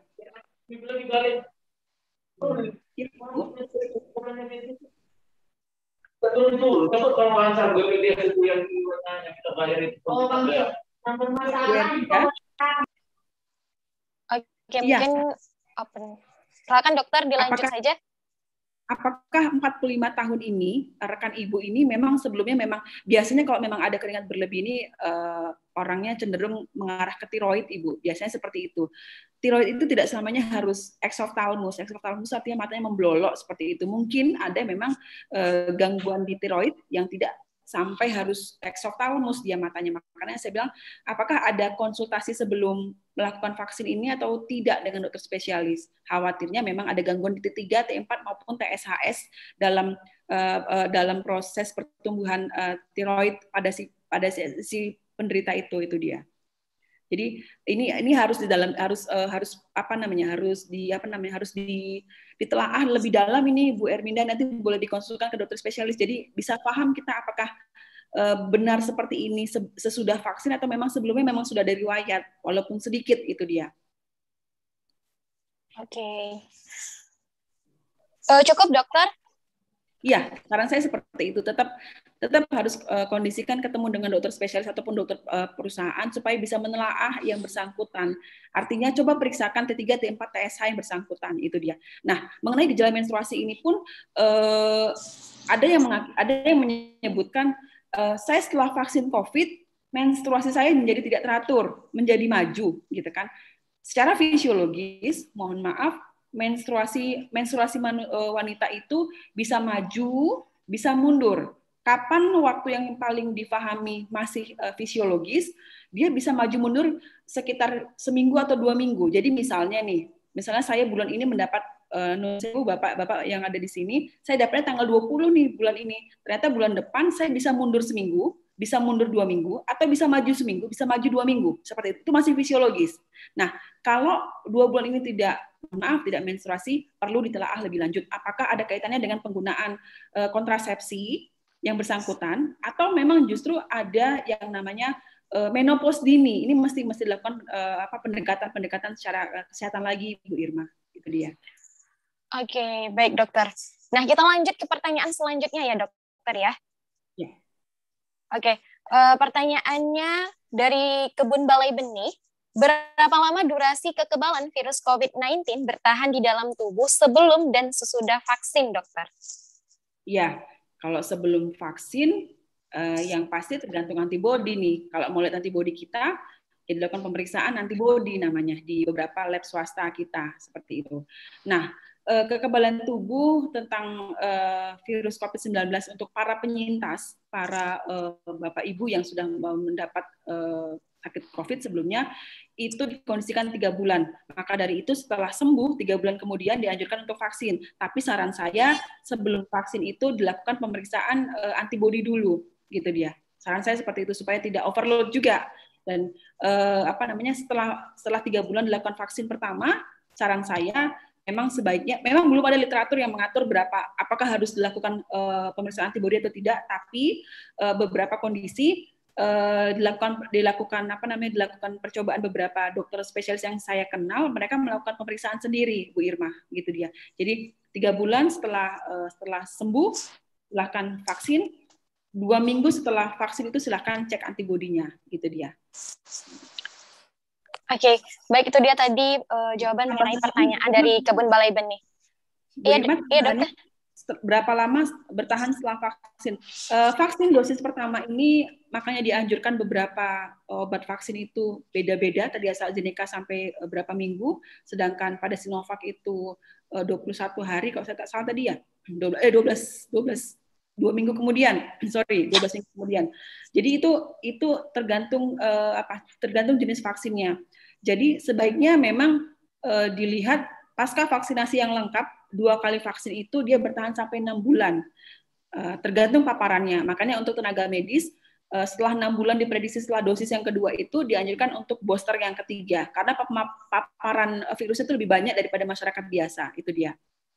Oke, ya. Mungkin open. Silakan dokter dilanjut apakah, saja. Apakah empat puluh lima tahun ini, rekan ibu ini memang sebelumnya memang, biasanya kalau memang ada keringat berlebih ini, uh, orangnya cenderung mengarah ke tiroid ibu, biasanya seperti itu. Tiroid itu tidak selamanya harus exophthalmos, exophthalmos artinya matanya memblolok seperti itu. Mungkin ada memang uh, gangguan di tiroid yang tidak sampai harus exophthalmos dia matanya. Makanya saya bilang, apakah ada konsultasi sebelum melakukan vaksin ini atau tidak dengan dokter spesialis? Khawatirnya memang ada gangguan di T tiga, T empat maupun T S H S dalam uh, uh, dalam proses pertumbuhan uh, tiroid pada si pada si, si penderita itu itu dia. Jadi ini ini harus di dalam harus uh, harus apa namanya harus di apa namanya harus di ditelaah lebih dalam ini Bu Erminda, nanti boleh dikonsultasikan ke dokter spesialis. Jadi bisa paham kita apakah uh, benar seperti ini sesudah vaksin atau memang sebelumnya memang sudah ada riwayat walaupun sedikit, itu dia. Oke. Okay. Uh, cukup dokter? Iya, saran saya seperti itu. Tetap tetap harus uh, kondisikan ketemu dengan dokter spesialis ataupun dokter uh, perusahaan supaya bisa menelaah yang bersangkutan. Artinya coba periksakan T tiga, T empat, T S H yang bersangkutan, itu dia. Nah, mengenai gejala menstruasi ini pun uh, ada yang ada yang menyebutkan uh, saya setelah vaksin COVID menstruasi saya menjadi tidak teratur, menjadi maju, gitu kan. Secara fisiologis, mohon maaf, menstruasi menstruasi manu, wanita itu bisa maju, bisa mundur. Kapan waktu yang paling difahami masih uh, fisiologis, dia bisa maju mundur sekitar seminggu atau dua minggu. Jadi misalnya nih, misalnya saya bulan ini mendapat uh, bapak-bapak yang ada di sini, saya dapatnya tanggal dua puluh nih bulan ini. Ternyata bulan depan saya bisa mundur seminggu, bisa mundur dua minggu, atau bisa maju seminggu, bisa maju dua minggu. Seperti itu, itu masih fisiologis. Nah, kalau dua bulan ini tidak, maaf, tidak menstruasi, perlu ditelaah lebih lanjut. Apakah ada kaitannya dengan penggunaan uh, kontrasepsi yang bersangkutan, atau memang justru ada yang namanya uh, menopause dini. Ini mesti mesti dilakukan uh, apa pendekatan-pendekatan secara uh, kesehatan lagi, Bu Irma. Itu dia. Oke, okay, baik dokter. Nah, kita lanjut ke pertanyaan selanjutnya ya dokter ya. Ya. Oke, okay. uh, pertanyaannya dari Kebun Balai Benih. Berapa lama durasi kekebalan virus covid sembilan belas bertahan di dalam tubuh sebelum dan sesudah vaksin, dokter? Ya. Kalau sebelum vaksin, eh, yang pasti tergantung antibodi nih. Kalau mau lihat antibodi kita, ya dilakukan pemeriksaan antibodi namanya di beberapa lab swasta kita, seperti itu. Nah, eh, kekebalan tubuh tentang eh, virus covid sembilan belas untuk para penyintas, para eh, Bapak Ibu yang sudah mendapat eh, sakit COVID sebelumnya, itu dikondisikan tiga bulan. Maka dari itu setelah sembuh, tiga bulan kemudian dianjurkan untuk vaksin. Tapi saran saya, sebelum vaksin itu dilakukan pemeriksaan uh, antibodi dulu, gitu dia. Saran saya seperti itu, supaya tidak overload juga. Dan uh, apa namanya setelah setelah tiga bulan dilakukan vaksin pertama, saran saya, memang sebaiknya, memang belum ada literatur yang mengatur berapa, apakah harus dilakukan uh, pemeriksaan antibodi atau tidak, tapi uh, beberapa kondisi, Uh, dilakukan dilakukan apa namanya dilakukan percobaan beberapa dokter spesialis yang saya kenal, mereka melakukan pemeriksaan sendiri, Bu Irma, gitu dia. Jadi tiga bulan setelah uh, setelah sembuh silakan vaksin, dua minggu setelah vaksin itu silakan cek antibodinya, gitu dia. Oke, okay. Baik, itu dia tadi uh, jawaban mengenai pertanyaan dari Kebun Balai Benih. Iya, iya dokter. Berapa lama bertahan setelah vaksin? Uh, vaksin dosis pertama ini makanya dianjurkan beberapa obat vaksin itu beda-beda. Tadi AstraZeneca sampai berapa minggu, sedangkan pada Sinovac itu uh, dua puluh satu hari, kalau saya tak salah tadi ya, eh dua belas, dua belas, dua minggu kemudian, sorry, dua belas minggu kemudian. Jadi itu itu tergantung uh, apa? Tergantung jenis vaksinnya. Jadi sebaiknya memang uh, dilihat pasca vaksinasi yang lengkap. Dua kali vaksin itu dia bertahan sampai enam bulan, uh, tergantung paparannya. Makanya untuk tenaga medis, uh, setelah enam bulan diprediksi setelah dosis yang kedua itu dianjurkan untuk booster yang ketiga, karena paparan virusnya itu lebih banyak daripada masyarakat biasa. Itu dia.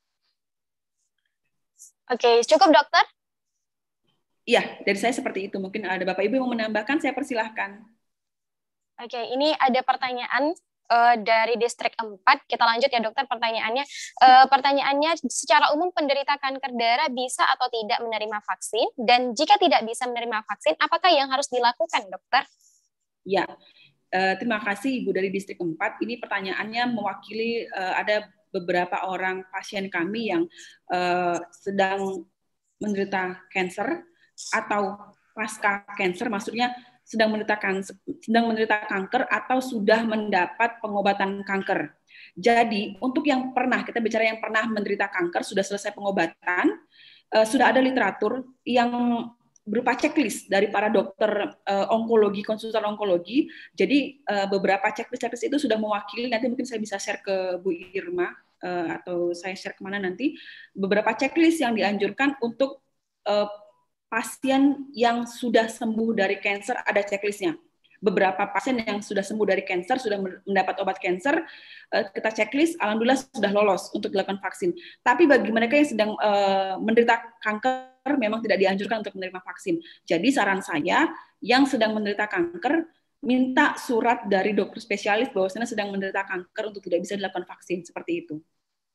Oke, cukup dokter? Iya, dari saya seperti itu. Mungkin ada Bapak Ibu yang mau menambahkan, saya persilahkan. Oke, ini ada pertanyaan Uh, dari distrik empat, kita lanjut ya dokter pertanyaannya. Uh, pertanyaannya, secara umum penderita kanker darah bisa atau tidak menerima vaksin? Dan jika tidak bisa menerima vaksin, apakah yang harus dilakukan, dokter? Ya, uh, terima kasih Ibu dari distrik empat. Ini pertanyaannya mewakili uh, ada beberapa orang pasien kami yang uh, sedang menderita kanker atau pasca kanker, maksudnya sedang menderita kanker, sedang menderita kanker atau sudah mendapat pengobatan kanker. Jadi untuk yang pernah, kita bicara yang pernah menderita kanker, sudah selesai pengobatan, uh, sudah ada literatur yang berupa checklist dari para dokter uh, onkologi, konsultan onkologi. Jadi uh, beberapa checklist-checklist itu sudah mewakili, nanti mungkin saya bisa share ke Bu Irma, uh, atau saya share kemana nanti, beberapa checklist yang dianjurkan untuk uh, pasien yang sudah sembuh dari kanker, ada checklistnya. Beberapa pasien yang sudah sembuh dari kanker, sudah mendapat obat kanker, kita checklist, alhamdulillah sudah lolos untuk dilakukan vaksin. Tapi bagi mereka yang sedang uh, menderita kanker, memang tidak dianjurkan untuk menerima vaksin. Jadi saran saya, yang sedang menderita kanker, minta surat dari dokter spesialis bahwasanya sedang menderita kanker untuk tidak bisa dilakukan vaksin, seperti itu.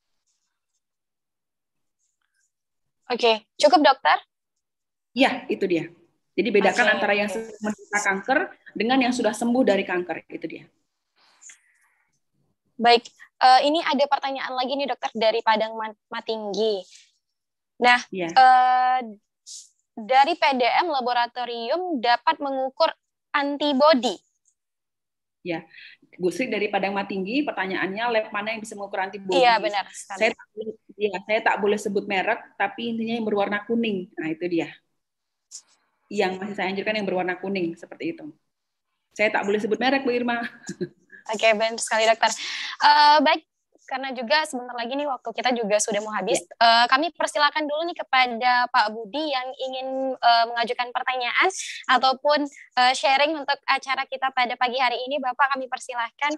Oke, cukup dokter? Ya, itu dia. Jadi bedakan okay. antara yang sedang menderita kanker dengan yang sudah sembuh dari kanker, itu dia. Baik, uh, ini ada pertanyaan lagi nih dokter dari Padang Matinggi. Nah, yeah. uh, dari P D M laboratorium dapat mengukur antibody. Ya, Bu Sri dari Padang Matinggi, pertanyaannya lab mana yang bisa mengukur antibody? Iya, benar sekali. Saya tak boleh, ya, saya tak boleh sebut merek, tapi intinya yang berwarna kuning. Nah, itu dia. Yang masih saya anjurkan yang berwarna kuning, seperti itu. Saya tak boleh sebut merek, Bu Irma. Oke, benar sekali, dokter. Uh, baik, karena juga sebentar lagi nih waktu kita juga sudah mau habis. Ya. Uh, kami persilakan dulu nih kepada Pak Budi yang ingin uh, mengajukan pertanyaan ataupun uh, sharing untuk acara kita pada pagi hari ini. Bapak, kami persilahkan.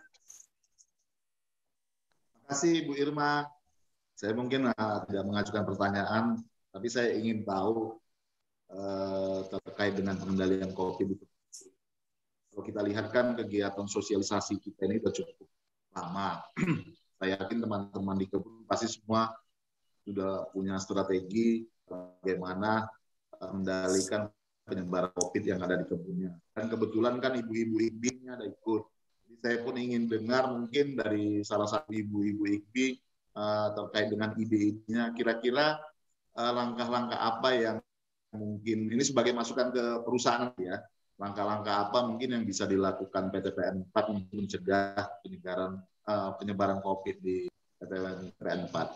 Terima kasih Bu Irma. Saya mungkin uh, tidak mengajukan pertanyaan, tapi saya ingin tahu uh, terkait dengan pengendalian COVID. Kalau kita lihat kan kegiatan sosialisasi kita ini sudah cukup lama. Saya yakin teman-teman di kebun pasti semua sudah punya strategi bagaimana mengendalikan penyebaran COVID yang ada di kebunnya. Dan kebetulan kan ibu-ibu I G B I-nya ada ikut. Jadi saya pun ingin dengar mungkin dari salah satu ibu-ibu I G B I uh, terkait dengan ide-idenya, kira-kira uh, langkah-langkah apa yang mungkin, ini sebagai masukan ke perusahaan ya, langkah-langkah apa mungkin yang bisa dilakukan P T P N empat untuk mencegah penyebaran Uh, penyebaran COVID di P T P N empat.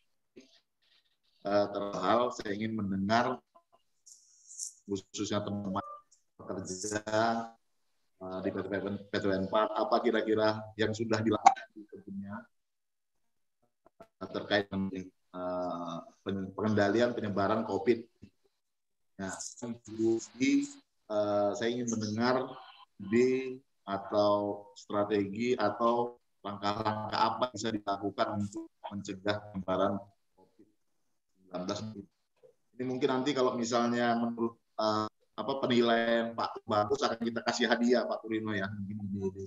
Uh, terhal saya ingin mendengar khususnya teman-teman pekerja uh, di P T P N empat apa kira-kira yang sudah dilakukan di kebunnya uh, terkait dengan uh, pengendalian penyebaran COVID. Ya, di, uh, saya ingin mendengar ide atau strategi atau langkah-langkah apa bisa dilakukan untuk mencegah penyebaran COVID sembilan belas. Ini mungkin nanti kalau misalnya menurut uh, apa penilaian Pak bagus akan kita kasih hadiah Pak Turino ya. Oke.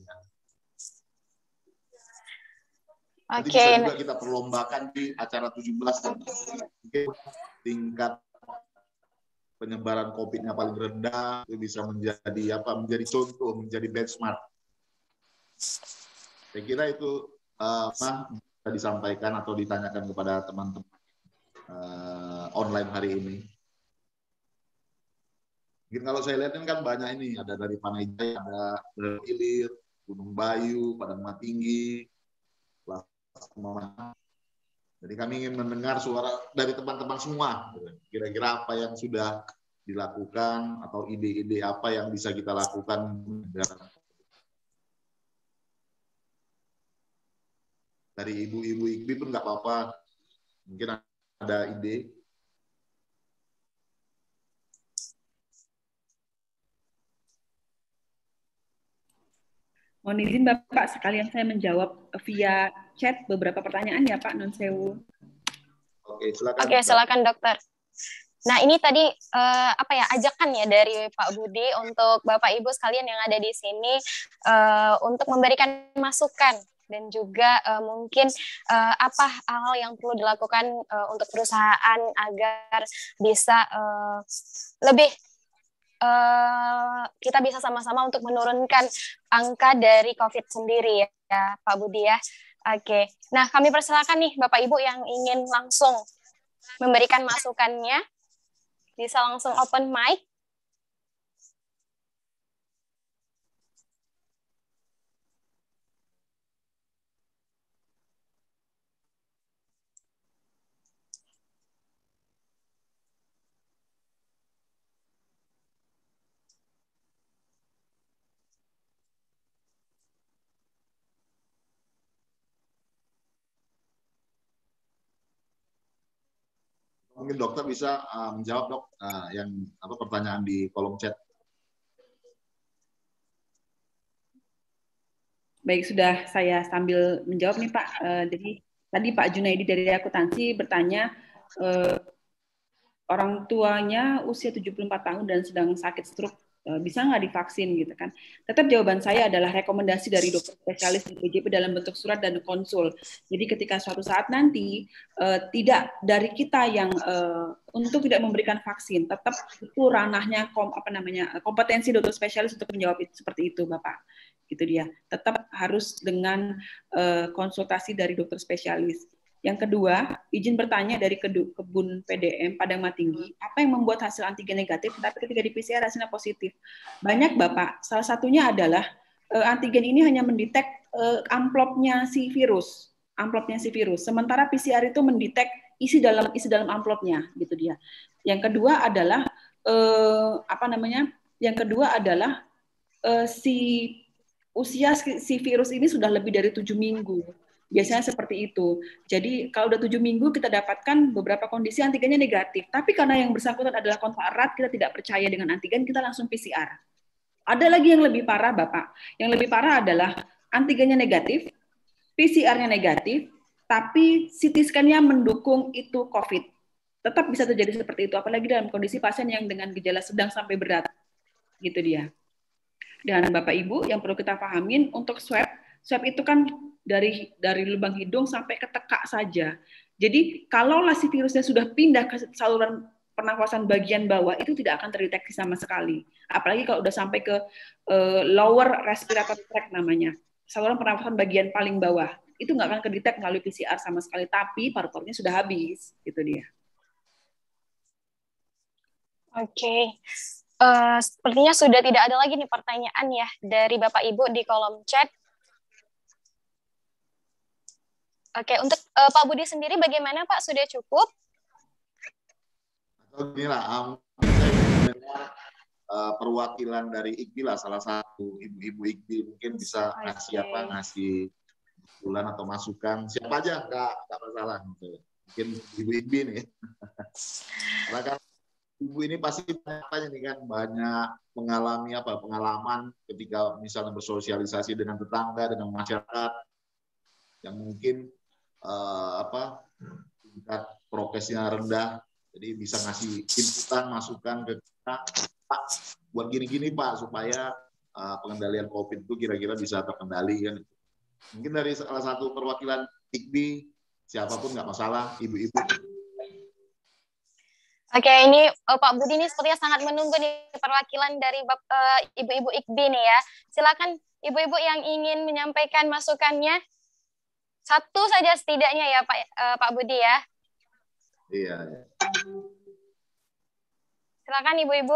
Nanti bisa juga kita perlombakan di acara tujuh belas dan mungkin tingkat penyebaran COVID-nya paling rendah itu bisa menjadi apa menjadi contoh, menjadi benchmark. Saya kira itu uh, nah, bisa disampaikan atau ditanyakan kepada teman-teman uh, online hari ini. Mungkin kalau saya lihat kan banyak ini, ada dari Panai-Jaya, ada dari Ilir, Gunung Bayu, Padang Matinggi, jadi kami ingin mendengar suara dari teman-teman semua. Kira-kira apa yang sudah dilakukan atau ide-ide apa yang bisa kita lakukan dari ibu-ibu I G B I pun nggak apa-apa, mungkin ada ide. Mohon izin Bapak, sekalian saya menjawab via chat beberapa pertanyaan ya Pak Nonsewu. Oke, silakan. Oke, silakan dokter. Nah, ini tadi uh, apa ya ajakan ya dari Pak Budi untuk Bapak Ibu sekalian yang ada di sini uh, untuk memberikan masukan dan juga uh, mungkin uh, apa hal yang perlu dilakukan uh, untuk perusahaan agar bisa uh, lebih uh, kita bisa sama-sama untuk menurunkan angka dari COVID sendiri ya, ya Pak Budi ya. Oke, nah kami persilakan nih Bapak Ibu yang ingin langsung memberikan masukannya, bisa langsung open mic. Mungkin dokter bisa uh, menjawab dok uh, yang apa pertanyaan di kolom chat. Baik, sudah saya sambil menjawab nih Pak. Uh, jadi tadi Pak Junaidi dari akuntansi bertanya uh, orang tuanya usia tujuh puluh empat tahun dan sedang sakit stroke, uh, bisa nggak divaksin gitu kan? Tetap jawaban saya adalah rekomendasi dari dokter spesialis di P J P dalam bentuk surat dan konsul. Jadi ketika suatu saat nanti uh, tidak dari kita yang uh, untuk tidak memberikan vaksin, tetap itu ranahnya kom, apa namanya kompetensi dokter spesialis untuk menjawab itu, seperti itu Bapak. Gitu dia. Tetap harus dengan uh, konsultasi dari dokter spesialis. Yang kedua, izin bertanya dari kebun P D M Padang Matinggi, apa yang membuat hasil antigen negatif, tapi ketika di P C R hasilnya positif? Banyak Bapak, salah satunya adalah uh, antigen ini hanya mendetek uh, amplopnya si virus, amplopnya si virus. Sementara P C R itu mendetek isi dalam isi dalam amplopnya, gitu dia. Yang kedua adalah uh, apa namanya? Yang kedua adalah uh, si usia si virus ini sudah lebih dari tujuh minggu. Biasanya seperti itu. Jadi kalau udah tujuh minggu kita dapatkan beberapa kondisi antigennya negatif. Tapi karena yang bersangkutan adalah kontak erat, kita tidak percaya dengan antigen, kita langsung P C R. Ada lagi yang lebih parah, Bapak. Yang lebih parah adalah antigennya negatif, P C R-nya negatif, tapi C T scan-nya mendukung itu COVID. Tetap bisa terjadi seperti itu, apalagi dalam kondisi pasien yang dengan gejala sedang sampai berat. Gitu dia. Dan Bapak Ibu, yang perlu kita pahamin, untuk swab, swab itu kan dari dari lubang hidung sampai ke tekak saja. Jadi kalau si virusnya sudah pindah ke saluran pernafasan bagian bawah, itu tidak akan terdeteksi sama sekali. Apalagi kalau sudah sampai ke uh, lower respiratory tract namanya, saluran pernafasan bagian paling bawah, itu nggak akan kedetek melalui P C R sama sekali. Tapi paru-parunya sudah habis, itu dia. Oke. Okay. Uh, sepertinya sudah tidak ada lagi nih pertanyaan ya dari Bapak Ibu di kolom chat. Oke, untuk uh, Pak Budi sendiri bagaimana Pak? Sudah cukup? Atau inilah, um, uh, perwakilan dari I K B I lah, salah satu ibu-ibu I K B I mungkin bisa okay. ngasih apa, ngasih bulan atau masukan, siapa aja, nggak, nggak masalah. Gitu. Mungkin ibu I K B I nih. Karena kan ibu ini pasti banyak nih kan, banyak mengalami apa, pengalaman ketika misalnya bersosialisasi dengan tetangga, dengan masyarakat, yang mungkin Uh, apa tingkat prokesnya rendah, jadi bisa ngasih inputan masukan ke kita, Pak, buat gini-gini Pak, supaya uh, pengendalian COVID itu kira-kira bisa terkendali kan. Mungkin dari salah satu perwakilan I K B I, siapapun nggak masalah, ibu-ibu. Oke, ini uh, Pak Budi ini sepertinya sangat menunggu nih perwakilan dari uh, ibu-ibu I K B I nih ya. Silakan ibu-ibu yang ingin menyampaikan masukannya. Satu saja setidaknya ya Pak uh, Pak Budi ya. Iya. Silakan ibu-ibu.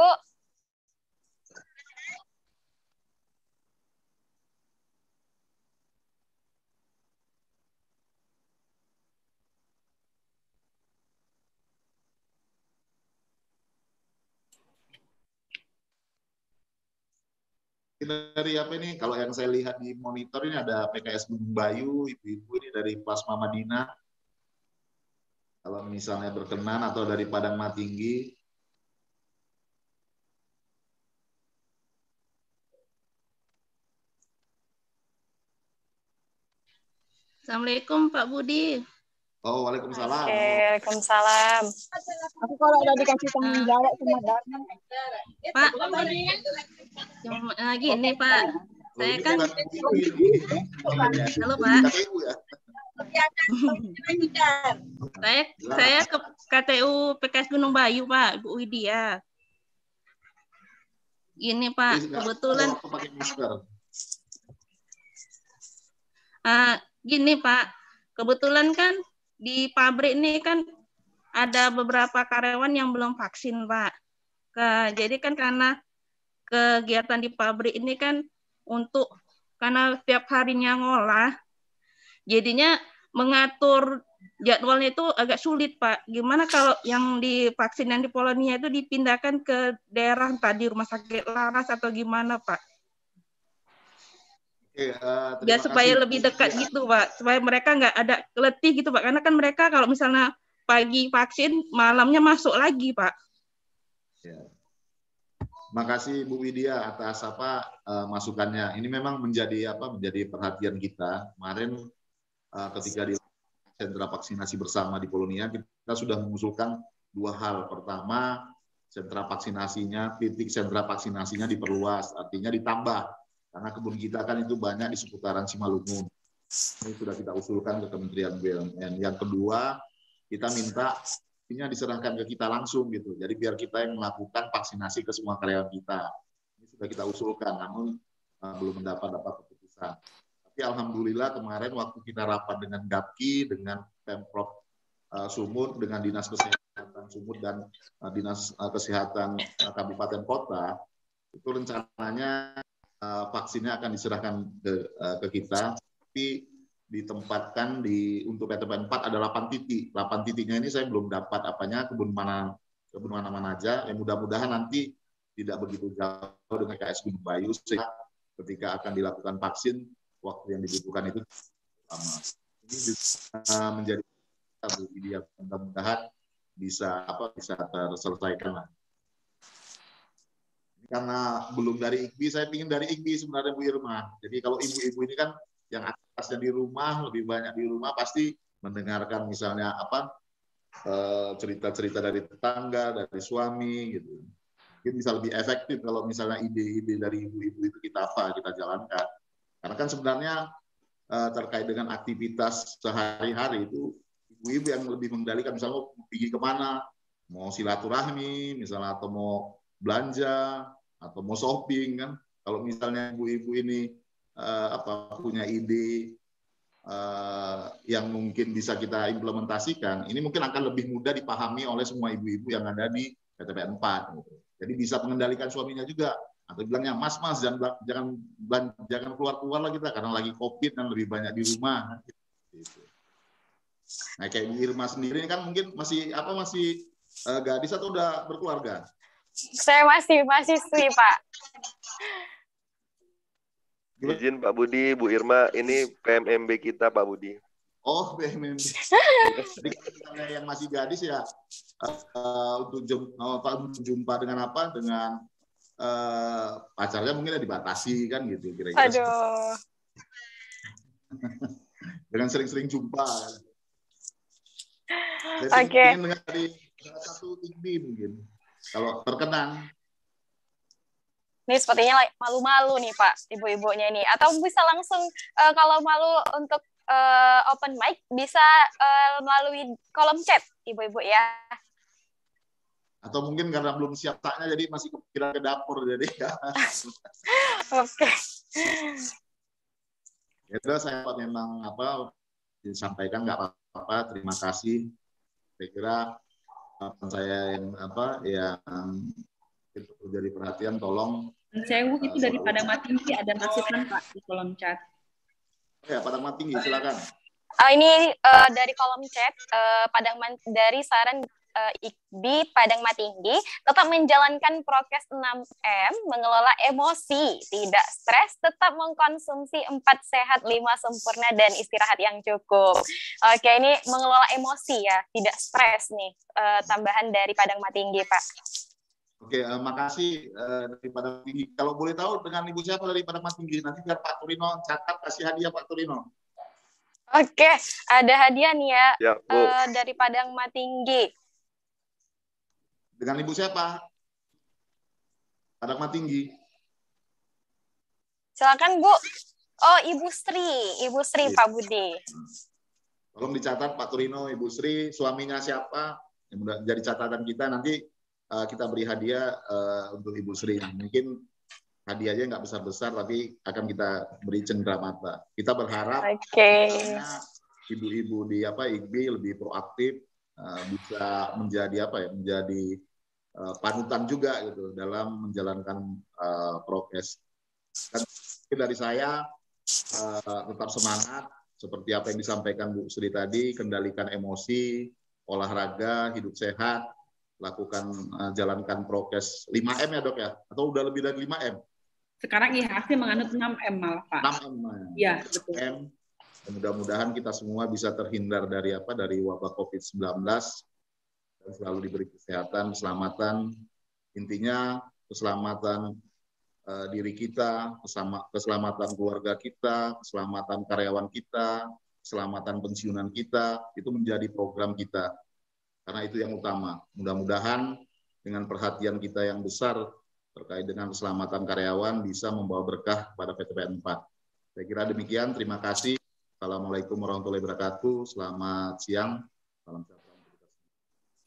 Dari apa ini? Kalau yang saya lihat di monitor ini ada P K S Gunung Bayu, ibu-ibu ini dari Plasma Madinah. Kalau misalnya berkenan, atau dari Padang Matinggi. Assalamualaikum Pak Budi. Oh, waalaikumsalam. Oke, waalaikumsalam. Aku kalau ada dikasih tanggung jawab sama Dharma. Pak, lagi nih Pak. Saya kan, halo Pak. saya saya ke K T U P K S Gunung Bayu Pak, Bu Widya. Ini Pak, kebetulan. Uh, gini Pak, kebetulan kan di pabrik ini kan ada beberapa karyawan yang belum vaksin, Pak. Ke, jadi kan karena kegiatan di pabrik ini kan untuk, karena setiap harinya ngolah, jadinya mengatur jadwalnya itu agak sulit, Pak. Gimana kalau yang divaksin yang di Polonia itu dipindahkan ke daerah tadi rumah sakit Laras atau gimana, Pak? Oke, uh, ya supaya kasih. Lebih dekat gitu Pak, supaya mereka nggak ada letih gitu Pak, karena kan mereka kalau misalnya pagi vaksin malamnya masuk lagi Pak. Ya. Makasih Bu Widya atas apa uh, masukannya. Ini memang menjadi apa menjadi perhatian kita. Kemarin uh, ketika di sentra vaksinasi bersama di Polonia, kita sudah mengusulkan dua hal. Pertama, sentra vaksinasinya, titik sentra vaksinasinya diperluas, artinya ditambah. Karena kebun kita kan itu banyak di seputaran Simalungun. Ini sudah kita usulkan ke Kementerian B U M N. Yang kedua, kita minta ini diserahkan ke kita langsung gitu. Jadi biar kita yang melakukan vaksinasi ke semua karyawan kita. Ini sudah kita usulkan, namun uh, belum mendapat dapat keputusan. Tapi Alhamdulillah kemarin waktu kita rapat dengan Gapki, dengan Pemprov uh, Sumut, dengan Dinas Kesehatan Sumut dan uh, Dinas uh, Kesehatan uh, Kabupaten Kota, itu rencananya uh, vaksinnya akan diserahkan ke, uh, ke kita, tapi ditempatkan di untuk P T P empat ada delapan titik. delapan titiknya ini saya belum dapat apanya, kebun mana kebun mana-mana aja. Yang mudah-mudahan nanti tidak begitu jauh dengan K S Gunung Bayu, sehingga ketika akan dilakukan vaksin, waktu yang dibutuhkan itu sama. Ini juga menjadi satu ide yang mudah-mudahan bisa apa bisa terselesaikan lah. Karena belum dari I K B I, saya ingin dari I K B I sebenarnya Bu Irma. Jadi kalau ibu-ibu ini kan yang atasnya di rumah, lebih banyak di rumah, pasti mendengarkan misalnya apa cerita-cerita dari tetangga, dari suami gitu. Mungkin bisa lebih efektif kalau misalnya ide-ide dari ibu-ibu itu kita apa kita jalankan. Karena kan sebenarnya uh, terkait dengan aktivitas sehari-hari itu ibu-ibu yang lebih mengendalikan, misalnya mau pergi kemana, mau silaturahmi, misalnya atau mau belanja, atau mau shopping kan. Kalau misalnya ibu-ibu ini uh, apa punya ide uh, yang mungkin bisa kita implementasikan, ini mungkin akan lebih mudah dipahami oleh semua ibu-ibu yang ada di P T P empat. Gitu. Jadi bisa mengendalikan suaminya juga. Atau bilangnya, mas, mas, jangan jangan jangan keluar-keluar lah kita, karena lagi COVID dan lebih banyak di rumah. Gitu. Nah, kayak Bu Irma sendiri kan mungkin masih apa masih uh, gadis atau udah berkeluarga? Saya masih mahasiswi, Pak. Izin Pak Budi, Bu Irma, ini P M M B kita Pak Budi. Oh, P M M B. Jadi kalau yang masih gadis ya uh, untuk jumpa dengan apa? Dengan Uh, pacarnya mungkin dibatasi kan gitu kira-kira. Aduh. Dengan sering-sering jumpa. Oke. Okay. Ingin dengar dari salah satu I K B I mungkin kalau terkenan. Ini sepertinya malu-malu nih Pak, ibu-ibunya ini. Atau bisa langsung uh, kalau malu untuk uh, open mic bisa uh, melalui kolom chat ibu-ibu ya. Atau mungkin karena belum siap taknya jadi masih kepikiran ke dapur jadi ya. Oke. Itu saya memang apa disampaikan nggak apa-apa, terima kasih. Saya kira apa saya yang apa yang itu jadi perhatian tolong. Sewu itu uh, dari Padang Matinggi ada masukan Pak di kolom chat. Ya Padang Matinggi silakan. Uh, ini uh, dari kolom chat uh, Padang dari saran Uh, I K B I Padang Matinggi tetap menjalankan prokes enam M, mengelola emosi, tidak stres, tetap mengkonsumsi empat sehat, lima sempurna, dan istirahat yang cukup. Oke, ini mengelola emosi ya, tidak stres nih, uh, tambahan dari Padang Matinggi, Pak. Oke, uh, makasih uh, dari Padang Matinggi. Kalau boleh tahu dengan Ibu siapa dari Padang Matinggi, nanti biar Pak Turino catat kasih hadiah Pak Turino. Oke, ada hadiah nih ya, ya uh, dari Padang Matinggi. Dengan Ibu siapa? Padang Matinggi. Silakan Bu. Oh, Ibu Sri, Ibu Sri Pak Budi. Tolong dicatat Pak Turino, Ibu Sri, suaminya siapa? Yang udah jadi catatan kita nanti uh, kita beri hadiah uh, untuk Ibu Sri. Mungkin hadiahnya nggak besar-besar, tapi akan kita beri cenderamata. Kita berharap okay. ibu-ibu di apa I K B I lebih proaktif, uh, bisa menjadi apa ya, menjadi Uh, panutan juga gitu dalam menjalankan uh, prokes. Dan dari saya uh, tetap semangat seperti apa yang disampaikan Bu Sri tadi, kendalikan emosi, olahraga, hidup sehat, lakukan uh, jalankan prokes lima M ya Dok ya, atau udah lebih dari lima M? Sekarang I H C menganut enam M malah Pak. enam M. Iya, betul. M. Mudah-mudahan kita semua bisa terhindar dari apa dari wabah COVID sembilan belas. Dan selalu diberi kesehatan, keselamatan, intinya keselamatan uh, diri kita, kesama, keselamatan keluarga kita, keselamatan karyawan kita, keselamatan pensiunan kita, itu menjadi program kita. Karena itu yang utama. Mudah-mudahan dengan perhatian kita yang besar terkait dengan keselamatan karyawan bisa membawa berkah pada P T P empat. Saya kira demikian, terima kasih. Assalamualaikum warahmatullahi wabarakatuh, selamat siang, salam sehat.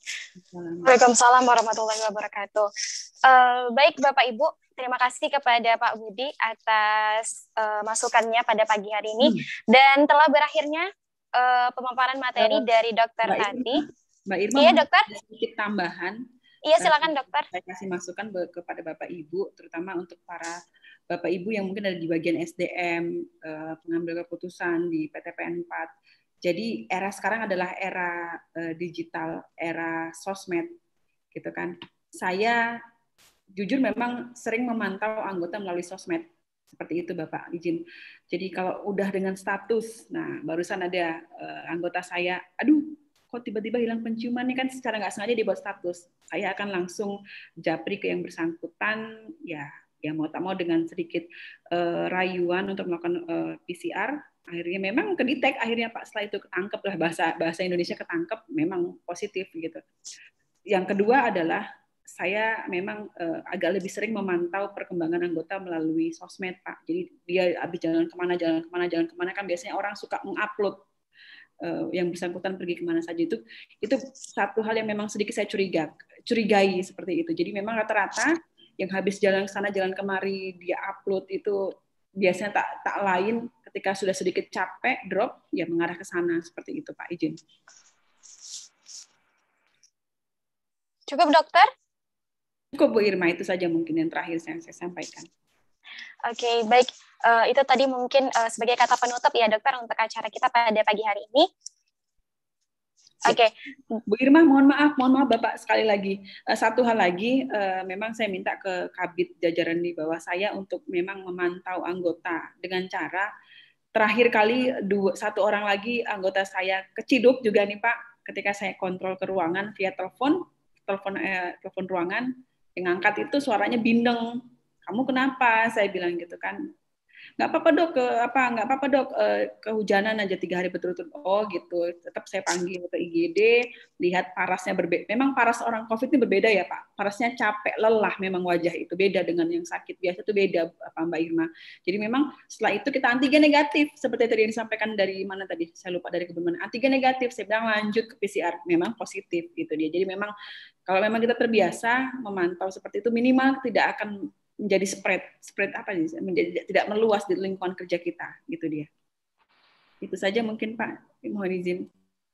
Waalaikumsalam warahmatullahi wabarakatuh. Uh, baik Bapak Ibu, terima kasih kepada Pak Budi atas uh, masukannya pada pagi hari ini. Hmm. Dan telah berakhirnya uh, pemaparan materi uh, dari Dokter Mbak Tati. Irma, Mbak Irma, iya dokter. Sedikit tambahan. Iya silakan dokter. Saya kasih masukan kepada Bapak Ibu, terutama untuk para Bapak Ibu yang mungkin ada di bagian S D M, uh, pengambil keputusan di P T P N empat. Jadi era sekarang adalah era uh, digital, era sosmed, gitu kan. Saya jujur memang sering memantau anggota melalui sosmed, seperti itu Bapak izin. Jadi kalau udah dengan status, nah barusan ada uh, anggota saya, aduh kok tiba-tiba hilang penciuman nih kan secara nggak sengaja dibuat status. Saya akan langsung japri ke yang bersangkutan, ya, ya mau tak mau dengan sedikit uh, rayuan untuk melakukan uh, P C R. Akhirnya memang kedetek, akhirnya Pak setelah itu ketangkep lah bahasa bahasa Indonesia ketangkep, memang positif gitu. Yang kedua adalah saya memang uh, agak lebih sering memantau perkembangan anggota melalui sosmed Pak. Jadi dia habis jalan kemana, jalan kemana, jalan kemana kan biasanya orang suka mengupload uh, yang bersangkutan pergi kemana saja itu. Itu satu hal yang memang sedikit saya curiga, curigai seperti itu. Jadi memang rata-rata yang habis jalan ke sana, jalan kemari dia upload itu biasanya tak tak lain ketika sudah sedikit capek drop ya mengarah ke sana seperti itu Pak izin. Cukup dokter? Cukup Bu Irma, itu saja mungkin yang terakhir yang saya sampaikan. Oke okay, baik uh, itu tadi mungkin uh, sebagai kata penutup ya dokter untuk acara kita pada pagi hari ini. Oke, okay. Bu Irma, mohon maaf, mohon maaf Bapak sekali lagi. Uh, satu hal lagi, uh, memang saya minta ke Kabid jajaran di bawah saya untuk memang memantau anggota dengan cara terakhir kali dua, satu orang lagi anggota saya keciduk juga nih Pak, ketika saya kontrol ke ruangan via telepon, telepon eh, telepon ruangan, yang angkat itu suaranya bindeng. Kamu kenapa? Saya bilang gitu kan. Nggak apa-apa dok, ke apa nggak apa-apa dok, eh, kehujanan aja tiga hari berturut-turut. Oh gitu, tetap saya panggil ke I G D, lihat parasnya berbeda. Memang paras orang COVID ini berbeda ya Pak. Parasnya capek, lelah memang wajah itu beda dengan yang sakit biasa itu beda apa Mbak Irma. Jadi memang setelah itu kita antigen negatif seperti tadi yang disampaikan dari mana tadi saya lupa dari kebun mana. Antigen negatif, saya bilang lanjut ke P C R, memang positif gitu dia. Jadi memang kalau memang kita terbiasa memantau seperti itu minimal tidak akan menjadi spread, spread apa sih? Menjadi tidak meluas di lingkungan kerja kita, gitu dia. Itu saja mungkin Pak, mohon izin.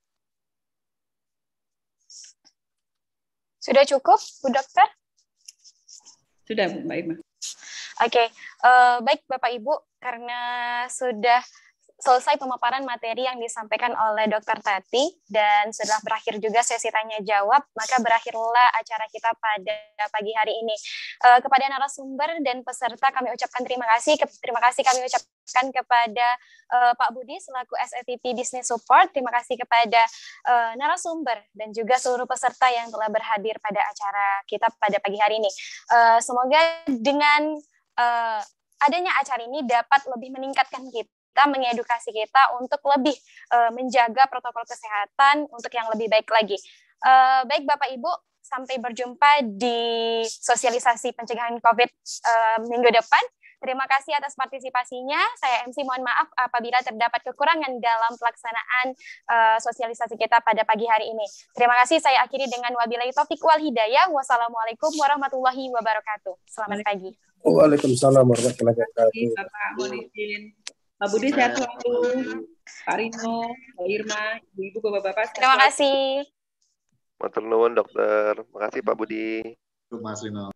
Sudah cukup, Bu Dokter? Sudah, Bu Mbak Irma. Oke, okay. uh, baik Bapak Ibu, karena sudah selesai pemaparan materi yang disampaikan oleh Dokter Tati dan setelah berakhir juga sesi tanya jawab, maka berakhirlah acara kita pada pagi hari ini. Uh, kepada narasumber dan peserta kami ucapkan terima kasih. Terima kasih kami ucapkan kepada uh, Pak Budi selaku S E V P Business Support. Terima kasih kepada uh, narasumber dan juga seluruh peserta yang telah berhadir pada acara kita pada pagi hari ini. Uh, semoga dengan uh, adanya acara ini dapat lebih meningkatkan kita kita mengedukasi kita untuk lebih uh, menjaga protokol kesehatan untuk yang lebih baik lagi. Uh, baik Bapak Ibu, sampai berjumpa di sosialisasi pencegahan COVID uh, minggu depan. Terima kasih atas partisipasinya. Saya M C mohon maaf apabila terdapat kekurangan dalam pelaksanaan uh, sosialisasi kita pada pagi hari ini. Terima kasih, saya akhiri dengan wabillahi taufik wal hidayah. Wassalamualaikum warahmatullahi wabarakatuh. Selamat pagi. Waalaikumsalam warahmatullahi wabarakatuh. Bapak mohon izin. Pak Budi sehat selalu, Pak Rino, Mbak Irma, Ibu-ibu, Bapak-bapak. Terima kasih. Matur nuwun dokter. Terima kasih Pak Budi. Terima kasih Rino.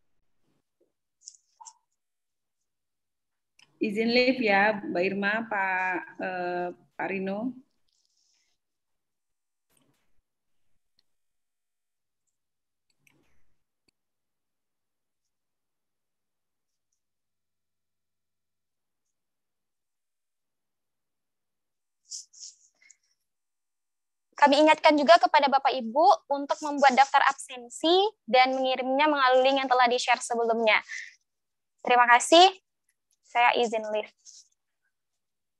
Izin live ya, Mbak Irma, Pak eh, Pak Rino. Kami ingatkan juga kepada Bapak Ibu untuk membuat daftar absensi dan mengirimnya melalui link yang telah di-share sebelumnya. Terima kasih. Saya izin live.